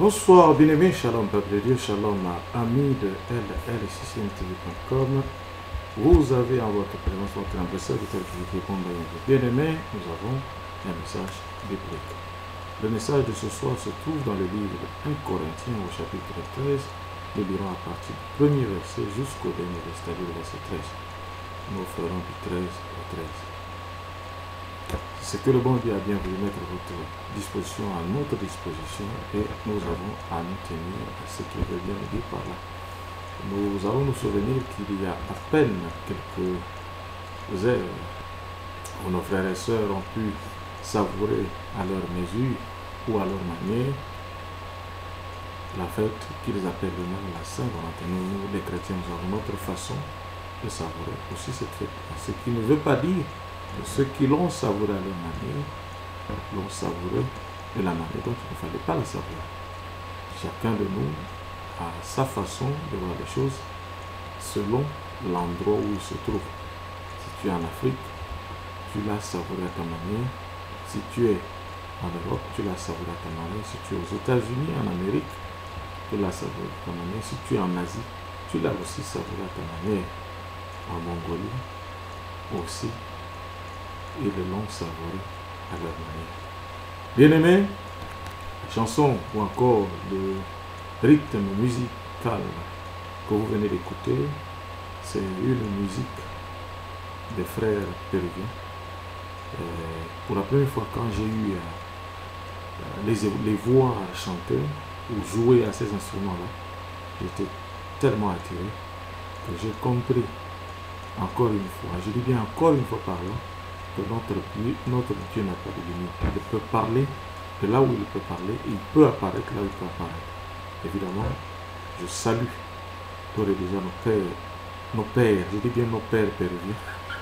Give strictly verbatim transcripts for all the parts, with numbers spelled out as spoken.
Bonsoir, bien-aimés, shalom, peuple de Dieu, shalom, amis de L L C C M T V point com. Vous avez en votre présence votre ambassadeur de tel qui répond à vous. Bien-aimés, nous avons un message biblique. Le message de ce soir se trouve dans le livre de premier Corinthiens au chapitre treize. Nous lirons à partir du premier verset jusqu'au dernier verset, c'est-à-dire le verset treize. Nous ferons du treize au treize. C'est que le bon Dieu a bien voulu mettre à votre disposition, à notre disposition, et nous avons à nous tenir à ce qu'il veut bien nous dire par là. Nous allons nous souvenir qu'il y a à peine quelques heures où nos frères et sœurs ont pu savourer à leur mesure ou à leur manière la fête qu'ils appellent eux-mêmes la Saint-Valentin. Nous, les chrétiens, nous avons notre façon de savourer aussi cette fête. Ce qui ne veut pas dire que ceux qui l'ont savouré à leur manière l'ont savouré de la manière dont il ne fallait pas la savourer. Chacun de nous a sa façon de voir les choses selon l'endroit où il se trouve. Si tu es en Afrique, tu l'as savouré à ta manière. Si tu es en Europe, tu l'as savouré à ta manière. Si tu es aux États-Unis, en Amérique, tu l'as savouré à ta manière. Si tu es en Asie, tu l'as aussi savouré à ta manière. En Mongolie aussi, ils l'ont savouré à leur manière. Bien-aimés, la chanson ou encore le rythme musical que vous venez d'écouter, c'est une musique des frères péruviens. Euh, pour la première fois, quand j'ai eu euh, les, les voix à chanter ou jouer à ces instruments-là, j'étais tellement attiré que j'ai compris encore une fois, je dis bien encore une fois par là, que notre Dieu, notre Dieu n'a pas de limite. Il peut parler de là où il peut parler, et il peut apparaître là où il peut apparaître. Évidemment, je salue d'ores et déjà nos pères, nos pères, je dis bien nos pères péruviens,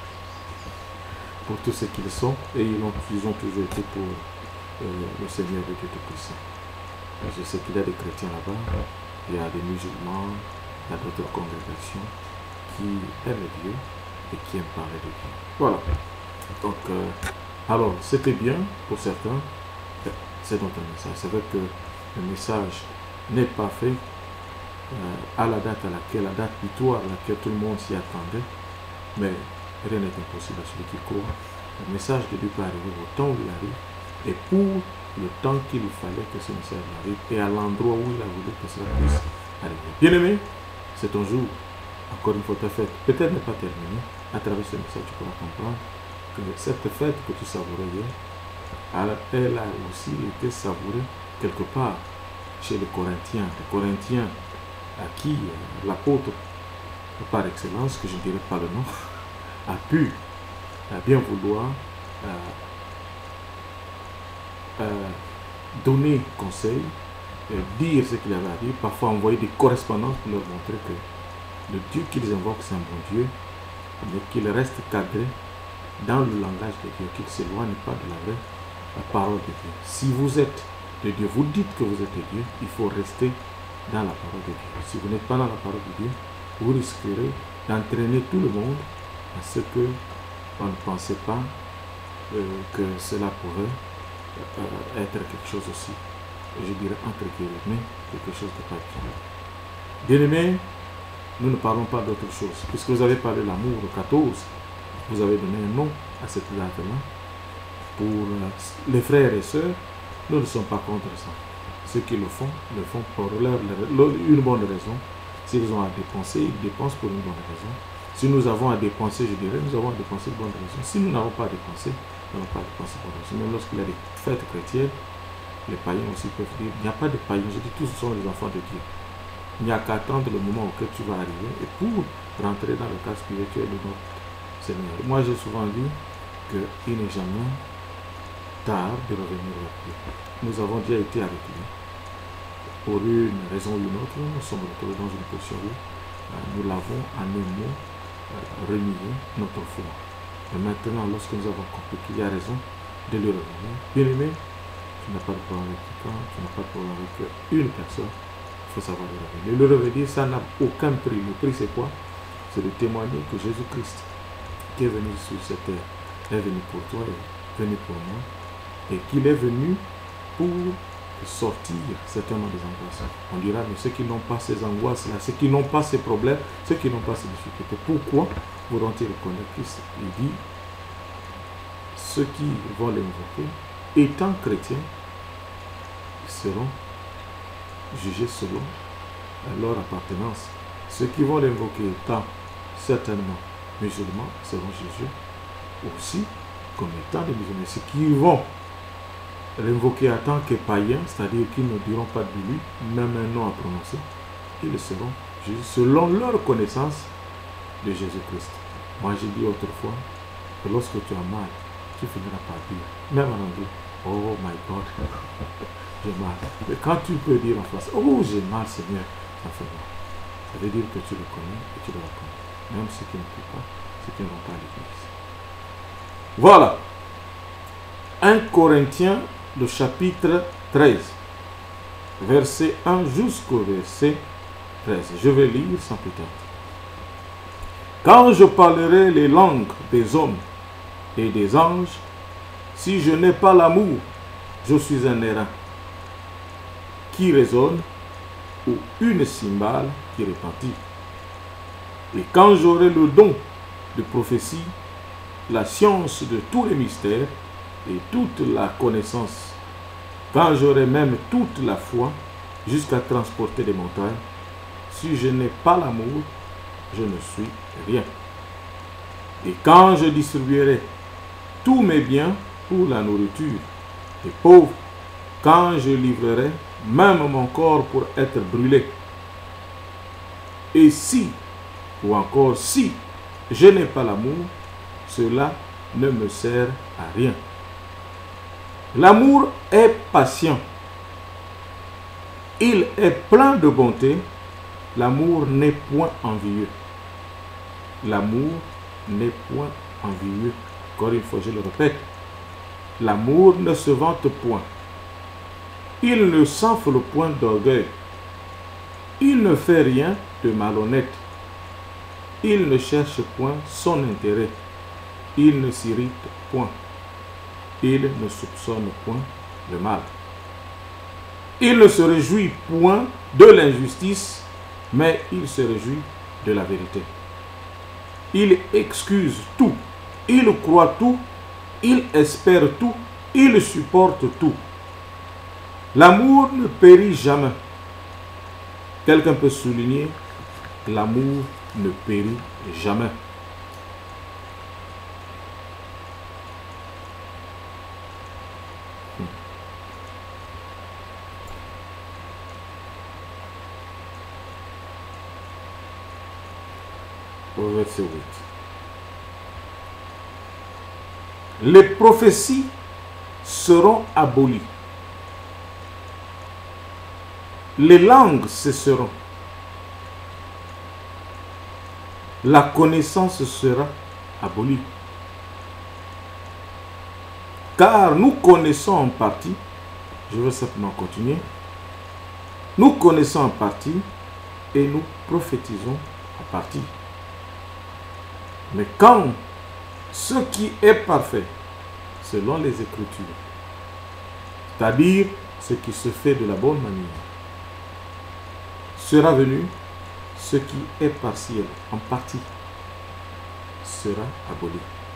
pour tout ce qu'ils sont, et ils ont, ils ont toujours été pour euh, le Seigneur de Dieu Tout-Puissant. Je sais qu'il y a des chrétiens là-bas, il y a des musulmans, il y a d'autres congrégations qui aiment Dieu et qui aiment parler de Dieu. Voilà. Donc, euh, alors, c'était bien pour certains, c'est notre message. C'est vrai que le message n'est pas fait euh, à la date à laquelle, la date butoir à laquelle tout le monde s'y attendait, mais rien n'est impossible à celui qui croit. Le message de Dieu peut arriver au temps où il arrive, et pour le temps qu'il fallait que ce message arrive, et à l'endroit où il a voulu que cela puisse arriver. Bien aimé, c'est un jour, encore une fois, ta fête peut-être n'est pas terminée. À travers ce message, tu pourras comprendre que cette fête que tu savourais hier, elle a aussi été savourée quelque part chez les Corinthiens. Les Corinthiens à qui euh, l'apôtre, par excellence, que je ne dirai pas le nom, a pu euh, bien vouloir euh, euh, donner conseil, euh, dire ce qu'il avait à dire, parfois envoyer des correspondances pour leur montrer que le Dieu qu'ils invoquent, c'est un bon Dieu, mais qu'il reste cadré dans le langage de Dieu, qu'il ne s'éloigne pas de la vraie la parole de Dieu. Si vous êtes de Dieu, vous dites que vous êtes de Dieu, il faut rester dans la parole de Dieu. Si vous n'êtes pas dans la parole de Dieu, vous risquerez d'entraîner tout le monde à ce que on ne pensait pas euh, que cela pourrait euh, être quelque chose aussi, je dirais entre guillemets, quelque chose de pas bien. Bien-aimés, nous ne parlons pas d'autre chose. Puisque vous avez parlé de l'amour au quatorze, vous avez donné un nom à cette date-là. Pour les frères et sœurs, nous ne sommes pas contre ça. Ceux qui le font, le font pour leur, leur, une bonne raison. S'ils ont à dépenser, ils dépensent pour une bonne raison. Si nous avons à dépenser, je dirais, nous avons à dépenser pour une bonne raison. Si nous n'avons pas à dépenser, nous n'avons pas à dépenser pour une raison. Même lorsqu'il y a des fêtes chrétiennes, les païens aussi peuvent dire, il n'y a pas de païens, je dis tous ce sont les enfants de Dieu. Il n'y a qu'à attendre le moment auquel tu vas arriver et pour rentrer dans le cas spirituel de notre Seigneur. Moi, j'ai souvent dit qu'il n'est jamais tard de revenir vers Dieu. Nous avons déjà été avec lui. Pour une raison ou une autre, nous sommes retrouvés dans une position où euh, nous l'avons en un mot euh, renié notre foi. Et maintenant, lorsque nous avons compris qu'il y a raison de lui revenir, bien aimé, tu n'as pas de problème avec quelqu'un, tu n'as pas de problème avec une personne. Il faut savoir le revenir. Le revenir, ça n'a aucun prix. Le prix, c'est quoi? C'est de témoigner que Jésus-Christ, qui est venu sur cette terre, est venu pour toi, est venu pour moi, et qu'il est venu pour sortir certainement des angoisses. On dira, mais ceux qui n'ont pas ces angoisses-là, ceux qui n'ont pas ces problèmes, ceux qui n'ont pas ces difficultés, pourquoi voudront-ils reconnaître Christ? Il dit, ceux qui vont l'invoquer, étant chrétiens, seront jugés selon leur appartenance. Ceux qui vont l'invoquer étant certainement musulmans seront jugés aussi comme étant des musulmans. Ceux qui vont l'invoquer en tant que païens, c'est-à-dire qu'ils ne diront pas de lui, même un nom à prononcer, ils seront jugés selon leur connaissance de Jésus-Christ. Moi j'ai dit autrefois que lorsque tu as mal, tu finiras par dire, même en anglais, oh my God, j'ai mal. Mais quand tu peux dire en face, oh j'ai mal Seigneur, ça fait mal. Ça veut dire que tu le connais et tu le reconnais. Même ceux qui ne peuvent pas, ceux qui ne vont pas à l'église. Voilà. un Corinthiens, le chapitre treize, verset un jusqu'au verset treize. Je vais lire sans plus tarder. Quand je parlerai les langues des hommes et des anges, si je n'ai pas l'amour, je suis un airain qui résonne ou une cymbale qui retentit. Et quand j'aurai le don de prophétie, la science de tous les mystères et toute la connaissance, quand j'aurai même toute la foi jusqu'à transporter des montagnes, si je n'ai pas l'amour, je ne suis rien. Et quand je distribuerai tous mes biens pour la nourriture des pauvres, quand je livrerai même mon corps pour être brûlé, et si, ou encore si, je n'ai pas l'amour, cela ne me sert à rien. L'amour est patient. Il est plein de bonté. L'amour n'est point envieux. L'amour n'est point envieux. Encore une fois, je le répète. L'amour ne se vante point. Il ne s'enfle point d'orgueil. Il ne fait rien de malhonnête. Il ne cherche point son intérêt. Il ne s'irrite point. Il ne soupçonne point le mal. Il ne se réjouit point de l'injustice, mais il se réjouit de la vérité. Il excuse tout. Il croit tout. Il espère tout. Il supporte tout. L'amour ne périt jamais. Quelqu'un peut souligner, l'amour ne périt jamais. Au verset huit. Les prophéties seront abolies. Les langues cesseront. La connaissance sera abolie. Car nous connaissons en partie, je vais simplement continuer, nous connaissons en partie et nous prophétisons en partie. Mais quand ce qui est parfait, selon les Écritures, c'est-à-dire ce qui se fait de la bonne manière, sera venu, ce qui est partiel, en partie, sera aboli.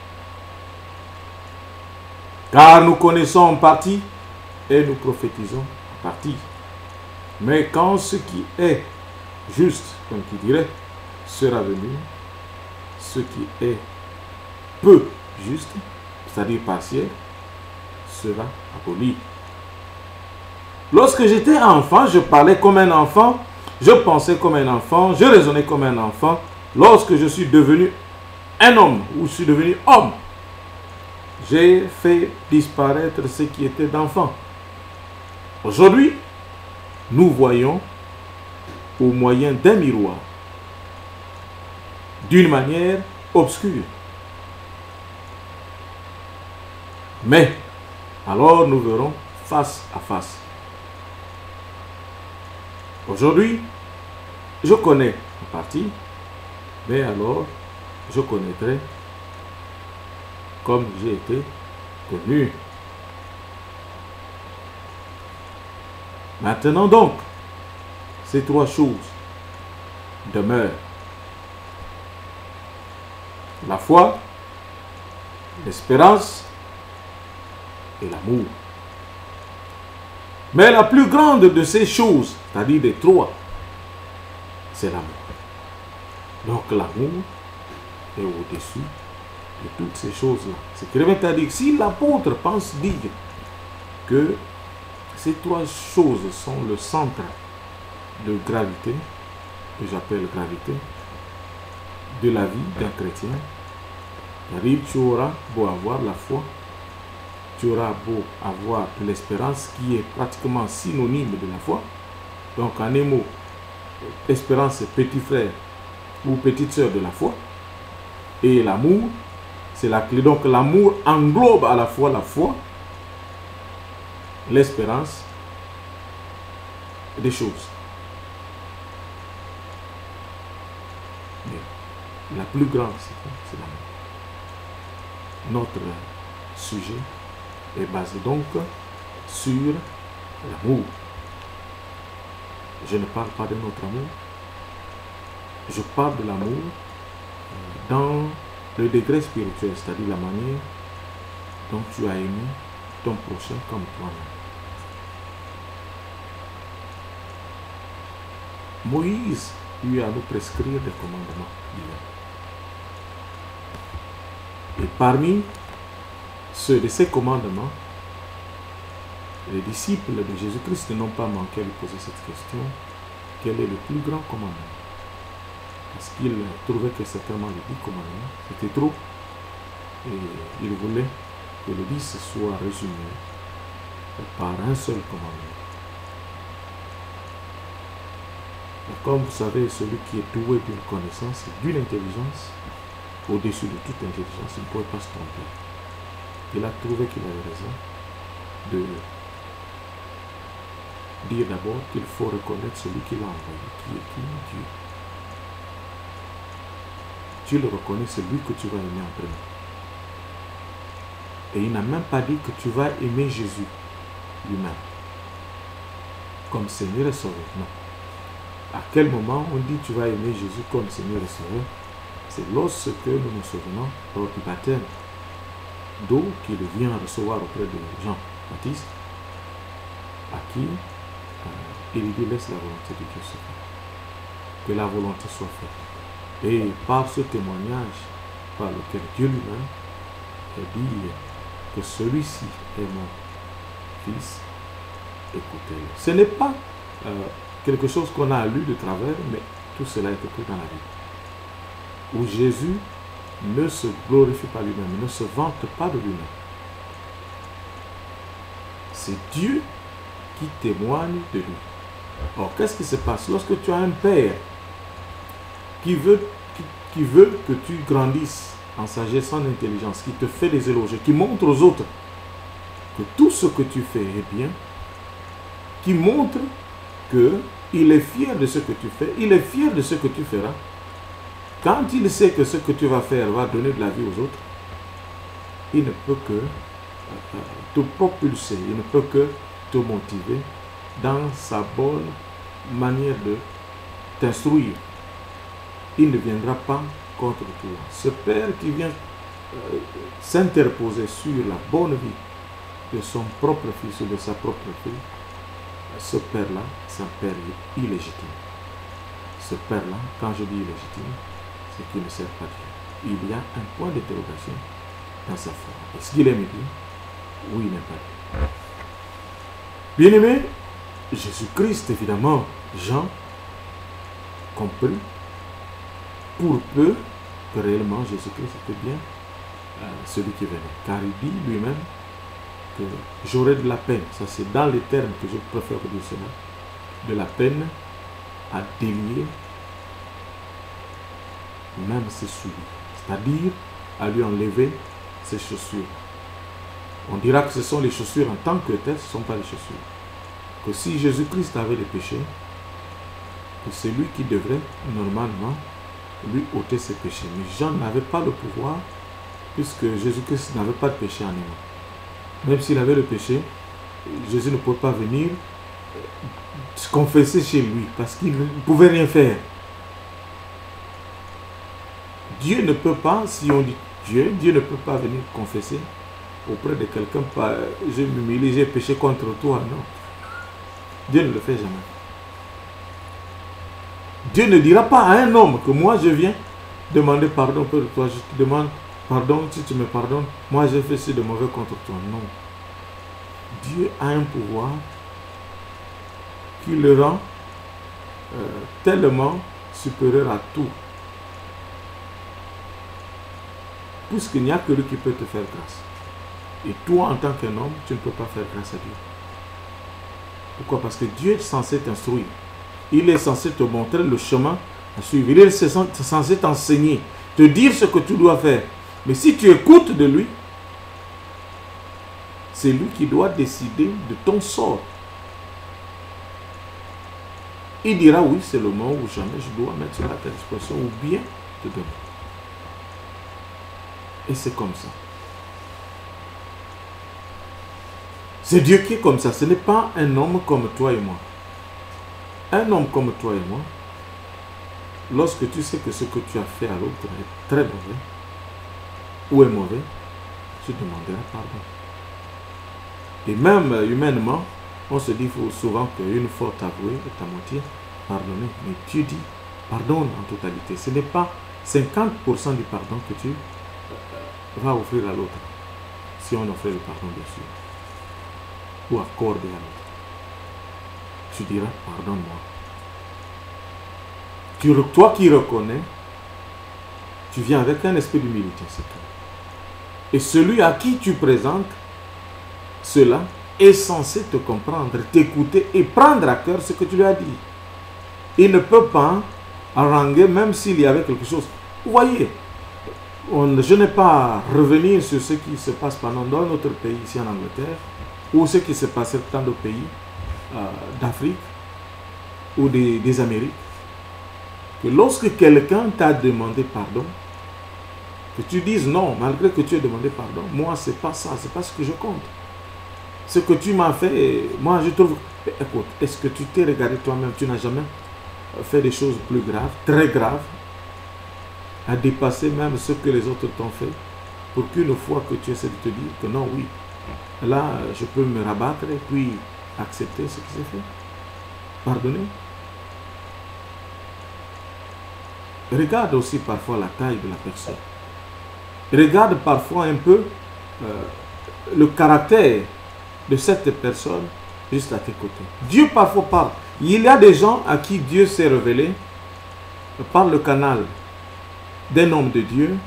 Car nous connaissons en partie et nous prophétisons en partie. Mais quand ce qui est juste, comme qui dirait, sera venu, ce qui est peu juste, c'est-à-dire partiel, sera aboli. Lorsque j'étais enfant, je parlais comme un enfant, je pensais comme un enfant, je raisonnais comme un enfant. Lorsque je suis devenu un homme, ou je suis devenu homme, j'ai fait disparaître ce qui était d'enfant. Aujourd'hui, nous voyons au moyen d'un miroir, d'une manière obscure. Mais, alors nous verrons face à face. Aujourd'hui, je connais en partie, mais alors je connaîtrai comme j'ai été connu. Maintenant donc, ces trois choses demeurent. La foi, l'espérance et l'amour. Mais la plus grande de ces choses, c'est-à-dire des trois, c'est l'amour. Donc l'amour est au-dessus de toutes ces choses-là. Ce qui revient à dire, si l'apôtre pense dire que ces trois choses sont le centre de gravité, que j'appelle gravité, de la vie d'un chrétien, tu auras beau avoir la foi, tu auras beau avoir l'espérance qui est pratiquement synonyme de la foi. Donc en un mot, espérance c'est petit frère ou petite sœur de la foi. Et l'amour, c'est la clé. Donc l'amour englobe à la fois la foi, l'espérance et des choses. Mais la plus grande, c'est l'amour. Notre sujet est basé donc sur l'amour. Je ne parle pas de notre amour. Je parle de l'amour dans le degré spirituel, c'est-à-dire la manière dont tu as aimé ton prochain comme toi-même. Moïse lui a nous prescrire des commandements divins. Et parmi ceux de ces commandements, les disciples de Jésus-Christ n'ont pas manqué à lui poser cette question: quel est le plus grand commandement? Parce qu'ils trouvaient que certainement les dix commandements, c'était trop. Et ils voulaient que le dix soit résumé par un seul commandement. Et comme vous savez, celui qui est doué d'une connaissance et d'une intelligence, au-dessus de toute intelligence, il ne pouvait pas se tromper. Il a trouvé qu'il avait raison de dire d'abord qu'il faut reconnaître celui qui l'a envoyé, qui est qui Dieu. Tu le reconnais, c'est lui que tu vas aimer en premier. Et il n'a même pas dit que tu vas aimer Jésus lui-même comme Seigneur et Sauveur. Non. À quel moment on dit tu vas aimer Jésus comme Seigneur et Sauveur? C'est lorsque nous nous souvenons lors du baptême d'eau qu'il vient recevoir auprès de Jean-Baptiste, à qui euh, il dit laisse la volonté de Dieu se faire, que la volonté soit faite. Et par ce témoignage par lequel Dieu lui-même dit que celui-ci est mon fils, écoutez-le. Ce n'est pas euh, quelque chose qu'on a lu de travers, mais tout cela est écrit dans la Bible, où Jésus ne se glorifie pas lui-même, ne se vante pas de lui-même. C'est Dieu qui témoigne de lui. Or, qu'est-ce qui se passe lorsque tu as un père qui veut, qui, qui veut que tu grandisses en sagesse, en intelligence, qui te fait des éloges, qui montre aux autres que tout ce que tu fais est bien, qui montre qu'il est fier de ce que tu fais, il est fier de ce que tu feras. Quand il sait que ce que tu vas faire va donner de la vie aux autres, il ne peut que euh, te propulser, il ne peut que te motiver dans sa bonne manière de t'instruire. Il ne viendra pas contre toi. Ce père qui vient euh, s'interposer sur la bonne vie de son propre fils ou de sa propre fille, ce père-là, c'est un père illégitime. Ce père-là, quand je dis illégitime, c'est qu'il ne sert pas Dieu. Il y a un point d'interrogation dans sa foi. Est-ce qu'il aime Dieu? Oui, il n'aime pas Dieu. Bien-aimé, Jésus-Christ, évidemment, Jean, compris, pour peu que réellement Jésus-Christ était bien euh, celui qui venait. Car il dit lui-même que j'aurai de la peine, ça c'est dans les termes que je préfère dire cela, de la peine à délier même ses souliers, c'est-à-dire à lui enlever ses chaussures. On dira que ce sont les chaussures en tant que telles, ce ne sont pas les chaussures. Que si Jésus-Christ avait des péchés, que c'est lui qui devrait normalement lui ôter ses péchés. Mais Jean n'avait pas le pouvoir, puisque Jésus-Christ n'avait pas de péché en lui. Même s'il avait le péché, Jésus ne pouvait pas venir se confesser chez lui parce qu'il ne pouvait rien faire. Dieu ne peut pas, si on dit Dieu, Dieu ne peut pas venir confesser auprès de quelqu'un, je m'humilie, j'ai péché contre toi, non. Dieu ne le fait jamais. Dieu ne dira pas à un homme que moi je viens demander pardon pour toi, je te demande pardon, si tu me pardonnes, moi j'ai fait ci de mauvais contre toi. Non. Dieu a un pouvoir qui le rend euh, tellement supérieur à tout. Puisqu'il n'y a que lui qui peut te faire grâce. Et toi, en tant qu'un homme, tu ne peux pas faire grâce à Dieu. Pourquoi? Parce que Dieu est censé t'instruire. Il est censé te montrer le chemin à suivre. Il est censé t'enseigner, te dire ce que tu dois faire. Mais si tu écoutes de lui, c'est lui qui doit décider de ton sort. Il dira oui, c'est le moment où jamais je dois mettre cela à ta disposition ou bien te donner. Et c'est comme ça. C'est Dieu qui est comme ça. Ce n'est pas un homme comme toi et moi. Un homme comme toi et moi, lorsque tu sais que ce que tu as fait à l'autre est très mauvais ou est mauvais, tu demanderas pardon. Et même humainement, on se dit souvent qu'une faute avouée est à moitié pardonnée. Mais Dieu dit pardonne en totalité. Ce n'est pas cinquante pour cent du pardon que tu vas offrir à l'autre. Si on offre le pardon, bien sûr. Ou accorder à l'autre. Tu diras pardonne-moi. Tu, toi qui reconnais, tu viens avec un esprit d'humilité. Et celui à qui tu présentes cela est censé te comprendre, t'écouter et prendre à cœur ce que tu lui as dit. Il ne peut pas haranguer même s'il y avait quelque chose. Vous voyez, on, je n'ai pas à revenir sur ce qui se passe pendant dans notre pays ici en Angleterre ou ce qui se passait dans d'autres pays euh, d'Afrique ou des, des Amériques. Que lorsque quelqu'un t'a demandé pardon, que tu dises non, malgré que tu aies demandé pardon, moi c'est pas ça, c'est pas ce que je compte. Ce que tu m'as fait, moi je trouve... Écoute, est-ce que tu t'es regardé toi-même, tu n'as jamais fait des choses plus graves, très graves, à dépasser même ce que les autres t'ont fait, pour qu'une fois que tu essaies de te dire que non, oui, là je peux me rabattre et puis accepter ce qui s'est fait. Pardonner. Regarde aussi parfois la taille de la personne. Regarde parfois un peu euh, le caractère de cette personne juste à tes côtés. Dieu parfois parle. Il y a des gens à qui Dieu s'est révélé par le canal d'un homme de Dieu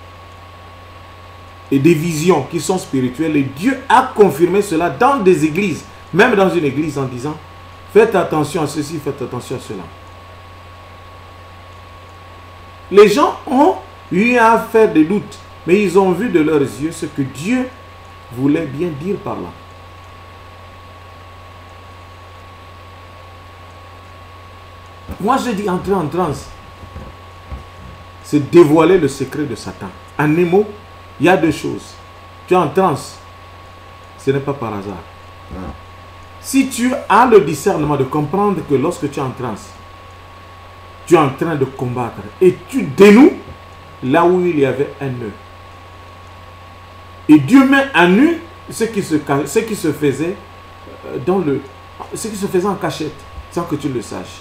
et des visions qui sont spirituelles. Et Dieu a confirmé cela dans des églises, même dans une église en disant faites attention à ceci, faites attention à cela. Les gens ont eu à faire des doutes, mais ils ont vu de leurs yeux ce que Dieu voulait bien dire par là. Moi, je dis entrer en transe, c'est dévoiler le secret de Satan. En un mot, il y a deux choses. Tu es en transe, ce n'est pas par hasard. Non. Si tu as le discernement de comprendre que lorsque tu es en transe, tu es en train de combattre et tu dénoues là où il y avait un nœud. Et Dieu met à nu ce qui se, ce qui se faisait dans le, ce qui se faisait en cachette, sans que tu le saches.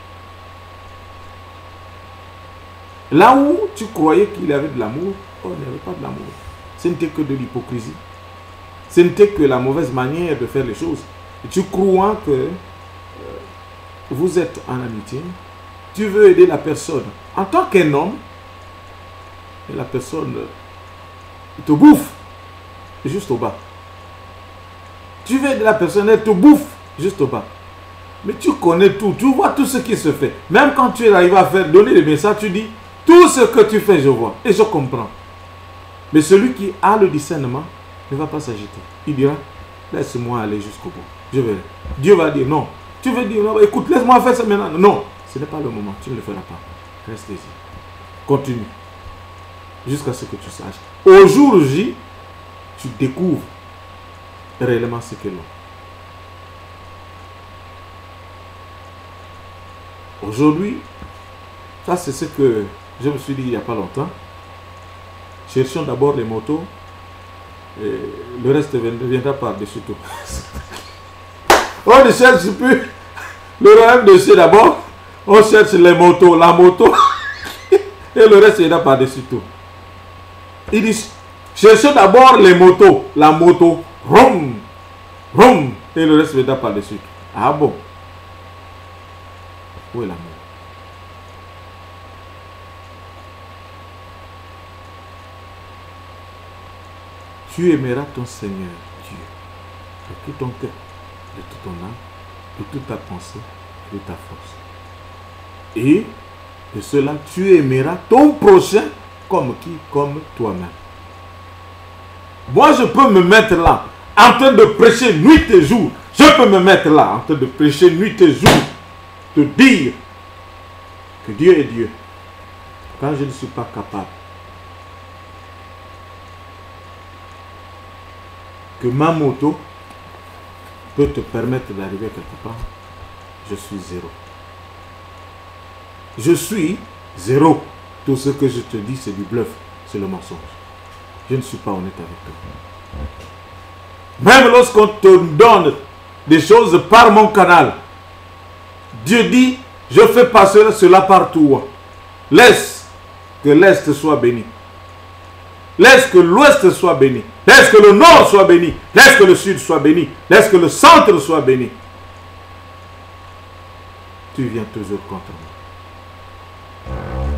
Là où tu croyais qu'il y avait de l'amour, oh, il n'y avait pas de l'amour. Ce n'était que de l'hypocrisie. Ce n'était que la mauvaise manière de faire les choses. Et tu crois que euh, vous êtes en amitié, tu veux aider la personne en tant qu'un homme, et la personne te bouffe juste au bas. Tu veux aider la personne, elle te bouffe juste au bas. Mais tu connais tout, tu vois tout ce qui se fait. Même quand tu arrives à faire donner des messages, tu dis tout ce que tu fais, je vois et je comprends. Mais celui qui a le discernement ne va pas s'agiter. Il dira laisse-moi aller jusqu'au bout. Je vais. Dieu va dire non. Tu veux dire non, écoute, laisse-moi faire ça maintenant. Non, ce n'est pas le moment, tu ne le feras pas. Reste ici. Continue. Jusqu'à ce que tu saches. Au jour J, tu découvres réellement ce qu'est l'homme. Aujourd'hui, ça c'est ce que je me suis dit il n'y a pas longtemps. Cherchons d'abord les motos, et le reste viendra par-dessus tout. On ne cherche plus le royaume de Dieu d'abord, on cherche les motos, la moto, et le reste viendra par-dessus tout. Il dit, cherchons d'abord les motos, la moto, rom, rom, et le reste viendra par-dessus tout. Ah bon? Où est l'amour? Tu aimeras ton Seigneur Dieu de tout ton cœur, de toute ton âme, de toute ta pensée, de ta force. Et de cela, tu aimeras ton prochain comme qui? Comme toi-même. Moi, je peux me mettre là, en train de prêcher nuit et jour. Je peux me mettre là, en train de prêcher nuit et jour, de dire que Dieu est Dieu. Quand je ne suis pas capable, que ma moto peut te permettre d'arriver quelque part, je suis zéro. Je suis zéro. Tout ce que je te dis, c'est du bluff, c'est le mensonge. Je ne suis pas honnête avec toi. Même lorsqu'on te donne des choses par mon canal, Dieu dit, je fais passer cela par toi. Laisse que l'Est soit béni. Laisse que l'Ouest soit béni. Laisse que le Nord soit béni. Laisse que le Sud soit béni. Laisse que le Centre soit béni. Tu viens toujours contre moi.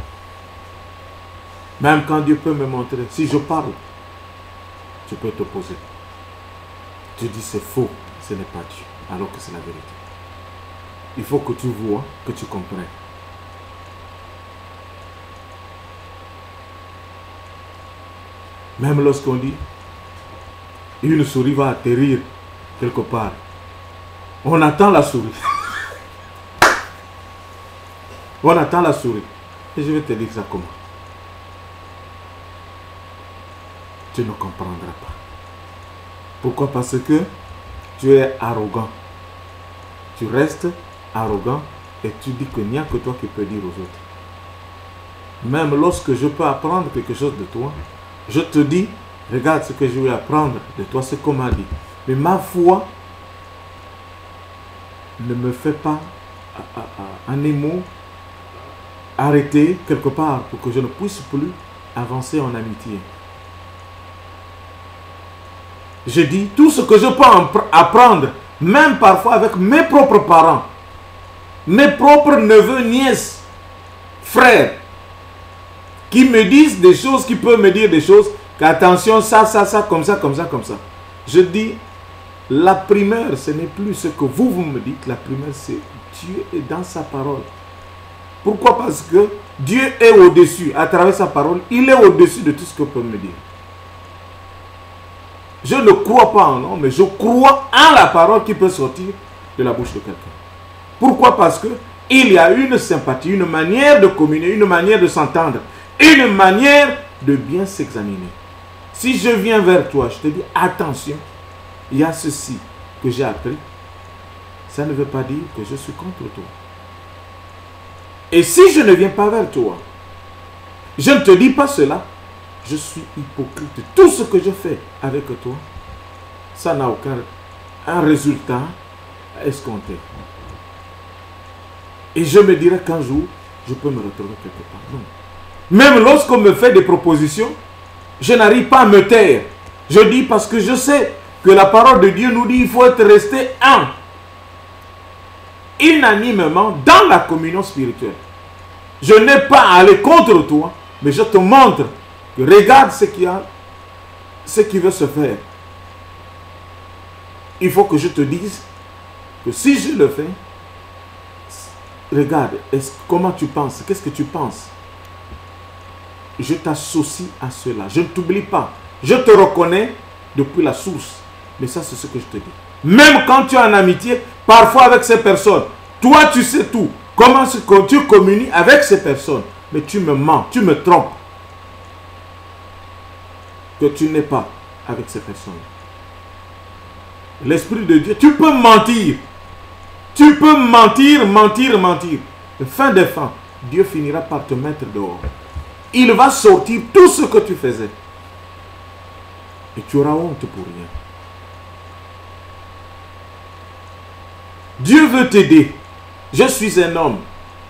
Même quand Dieu peut me montrer, si je parle, tu peux t'opposer. Tu dis c'est faux, ce n'est pas Dieu, alors que c'est la vérité. Il faut que tu vois, que tu comprennes. Même lorsqu'on dit, une souris va atterrir quelque part, on attend la souris. On attend la souris. Et je vais te dire ça comment. Tu ne comprendras pas. Pourquoi? Parce que tu es arrogant. Tu restes arrogant et tu dis qu'il n'y a que toi qui peux dire aux autres. Même lorsque je peux apprendre quelque chose de toi, je te dis, regarde ce que je vais apprendre de toi, c'est qu'on m'a dit. Mais ma foi ne me fait pas en émo arrêter quelque part pour que je ne puisse plus avancer en amitié. Je dis tout ce que je peux apprendre, même parfois avec mes propres parents, mes propres neveux, nièces, frères, qui me disent des choses, qui peuvent me dire des choses, qu'attention, ça, ça, ça, comme ça, comme ça, comme ça. Je dis, la primeur, ce n'est plus ce que vous, vous me dites, la primeur, c'est Dieu est dans sa parole. Pourquoi? Parce que Dieu est au-dessus, à travers sa parole, il est au-dessus de tout ce que peut me dire. Je ne crois pas en homme, mais je crois en la parole qui peut sortir de la bouche de quelqu'un. Pourquoi? Parce que il y a une sympathie, une manière de communier, une manière de s'entendre, une manière de bien s'examiner. Si je viens vers toi, je te dis, attention, il y a ceci que j'ai appris, ça ne veut pas dire que je suis contre toi. Et si je ne viens pas vers toi, je ne te dis pas cela, je suis hypocrite. Tout ce que je fais avec toi, ça n'a aucun un résultat escompté. Et je me dirais qu'un jour, je peux me retrouver quelque part. Non. Même lorsqu'on me fait des propositions, je n'arrive pas à me taire. Je dis parce que je sais que la parole de Dieu nous dit qu'il faut être resté un. Unanimement dans la communion spirituelle. Je n'ai pas à aller contre toi, mais je te montre que regarde ce qu'il y a, ce qui veut se faire. Il faut que je te dise que si je le fais, regarde, est-ce, comment tu penses? Qu'est-ce que tu penses? Je t'associe à cela. Je ne t'oublie pas. Je te reconnais depuis la source. Mais ça, c'est ce que je te dis. Même quand tu es en amitié, parfois avec ces personnes, toi, tu sais tout. Comment tu communies avec ces personnes. Mais tu me mens, tu me trompes. Que tu n'es pas avec ces personnes. L'Esprit de Dieu, tu peux mentir. Tu peux mentir, mentir, mentir. fin des fins, Dieu finira par te mettre dehors. Il va sortir tout ce que tu faisais. Et tu auras honte pour rien. Dieu veut t'aider. Je suis un homme.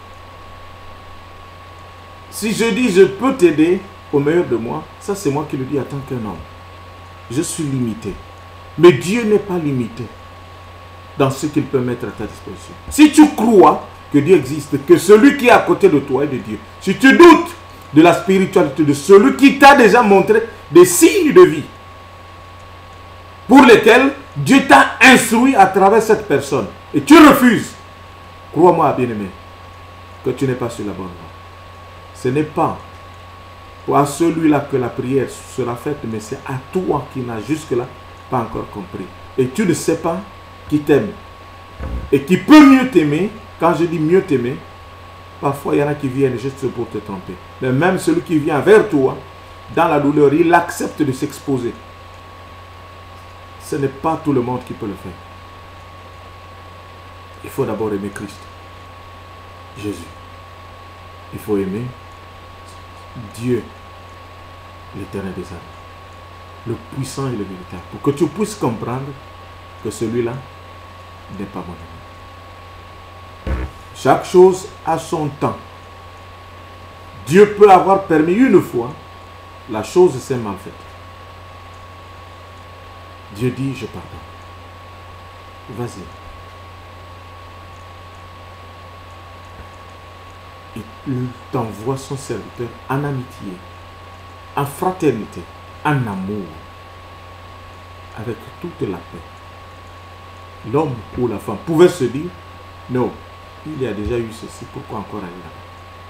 Si je dis je peux t'aider au meilleur de moi, ça c'est moi qui le dis en tant qu'un homme. Je suis limité. Mais Dieu n'est pas limité dans ce qu'il peut mettre à ta disposition. Si tu crois que Dieu existe, que celui qui est à côté de toi est de Dieu, si tu doutes de la spiritualité de celui qui t'a déjà montré des signes de vie pour lesquels Dieu t'a instruit à travers cette personne, et tu refuses, crois-moi, bien-aimé, que tu n'es pas sur la bonne voie. Ce n'est pas à celui-là que la prière sera faite, mais c'est à toi qui n'as jusque-là pas encore compris. Et tu ne sais pas qui t'aime et qui peut mieux t'aimer. Quand je dis mieux t'aimer, parfois il y en a qui viennent juste pour te tromper. Mais même celui qui vient vers toi, dans la douleur, il accepte de s'exposer. Ce n'est pas tout le monde qui peut le faire. Il faut d'abord aimer Christ, Jésus. Il faut aimer Dieu, l'Éternel des âmes, le puissant et le véritable, pour que tu puisses comprendre que celui-là n'est pas mon ami. Chaque chose a son temps. Dieu peut avoir permis une fois, la chose s'est mal faite. Dieu dit, je pardonne. Vas-y. Il t'envoie son serviteur en amitié, en fraternité, en amour, avec toute la paix. L'homme ou la femme pouvait se dire, non, il y a déjà eu ceci, pourquoi encore aller là-bas?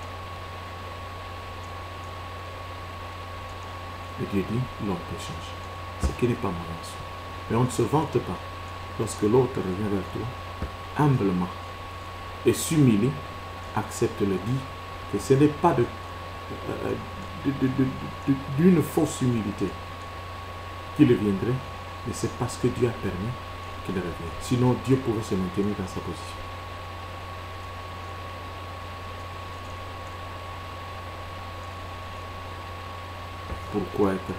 Et Dieu dit, l'homme peut changer. Ce qui n'est pas mon action. Mais on ne se vante pas lorsque l'autre revient vers toi, humblement, et s'humilie, accepte le dit, que ce n'est pas de, euh, de, de, de, de, d'une fausse humilité qu'il viendrait, mais c'est parce que Dieu a permis qu'il revienne. Sinon, Dieu pouvait se maintenir dans sa position. Pourquoi être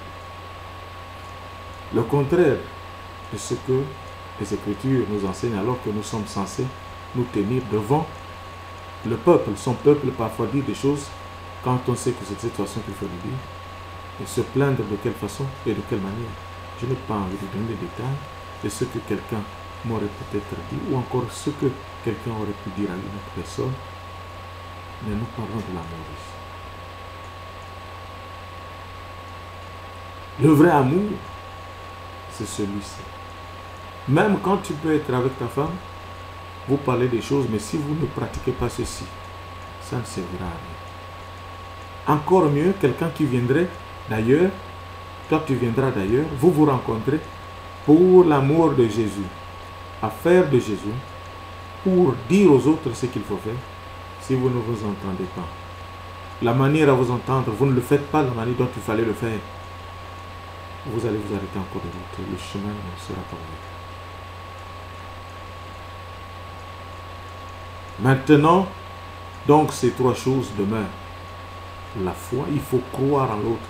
le contraire de ce que les Écritures nous enseignent, alors que nous sommes censés nous tenir devant le peuple. Son peuple parfois dit des choses quand on sait que c'est de cette façon qu'il faut le dire, et se plaindre de quelle façon et de quelle manière. Je n'ai pas envie de donner des détails de ce que quelqu'un m'aurait peut-être dit, ou encore ce que quelqu'un aurait pu dire à une autre personne, mais nous parlons de l'amour ici. Le vrai amour, c'est celui-ci. Même quand tu peux être avec ta femme, vous parlez des choses, mais si vous ne pratiquez pas ceci, ça ne servira à rien. Encore mieux, quelqu'un qui viendrait d'ailleurs, toi tu viendras d'ailleurs, vous vous rencontrez pour l'amour de Jésus, à faire de Jésus, pour dire aux autres ce qu'il faut faire, si vous ne vous entendez pas. La manière à vous entendre, vous ne le faites pas de la manière dont il fallait le faire. Vous allez vous arrêter en cours de route. Le chemin ne sera pas ouvert. Maintenant, donc ces trois choses demeurent. La foi, il faut croire en l'autre.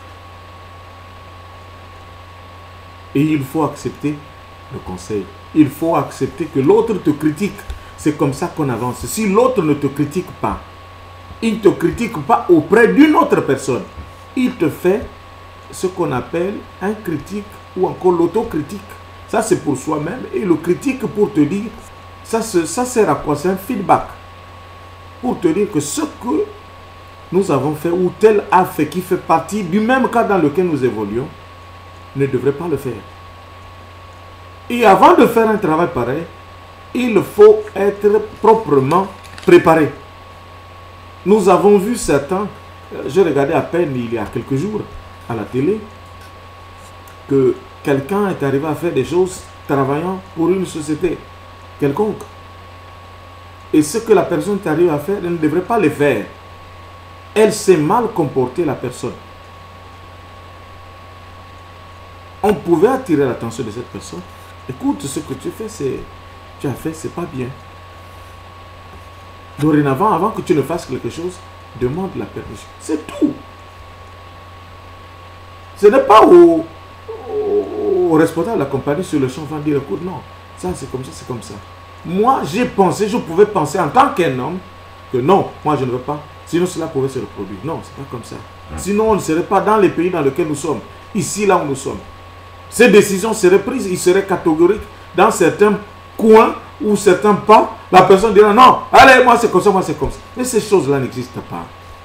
Et il faut accepter le conseil. Il faut accepter que l'autre te critique. C'est comme ça qu'on avance. Si l'autre ne te critique pas, il ne te critique pas auprès d'une autre personne. Il te fait ce qu'on appelle un critique ou encore l'autocritique. Ça, c'est pour soi-même. Et le critique pour te dire, ça, ça sert à quoi? C'est un feedback. Pour te dire que ce que nous avons fait ou tel a fait qui fait partie du même cas dans lequel nous évoluons, ne devrait pas le faire. Et avant de faire un travail pareil, il faut être proprement préparé. Nous avons vu certains, je regardais à peine il y a quelques jours à la télé, que quelqu'un est arrivé à faire des choses travaillant pour une société quelconque. Et ce que la personne est arrivée à faire, elle ne devrait pas le faire. Elle s'est mal comportée, la personne. On pouvait attirer l'attention de cette personne. Écoute, ce que tu fais, c'est, tu as fait, c'est pas bien. Dorénavant, avant que tu ne fasses quelque chose, demande la permission. C'est tout. Ce n'est pas au, au, au responsable de la compagnie sur le champ va dire, écoute, non, ça c'est comme ça, c'est comme ça. Moi, j'ai pensé, je pouvais penser en tant qu'un homme, que non, moi je ne veux pas, sinon cela pouvait se reproduire. Non, c'est pas comme ça. Sinon, on ne serait pas dans les pays dans lesquels nous sommes, ici, là où nous sommes. Ces décisions seraient prises, ils seraient catégoriques dans certains coins ou certains pas. La personne dira non, allez, moi c'est comme ça, moi c'est comme ça. Mais ces choses-là n'existent pas.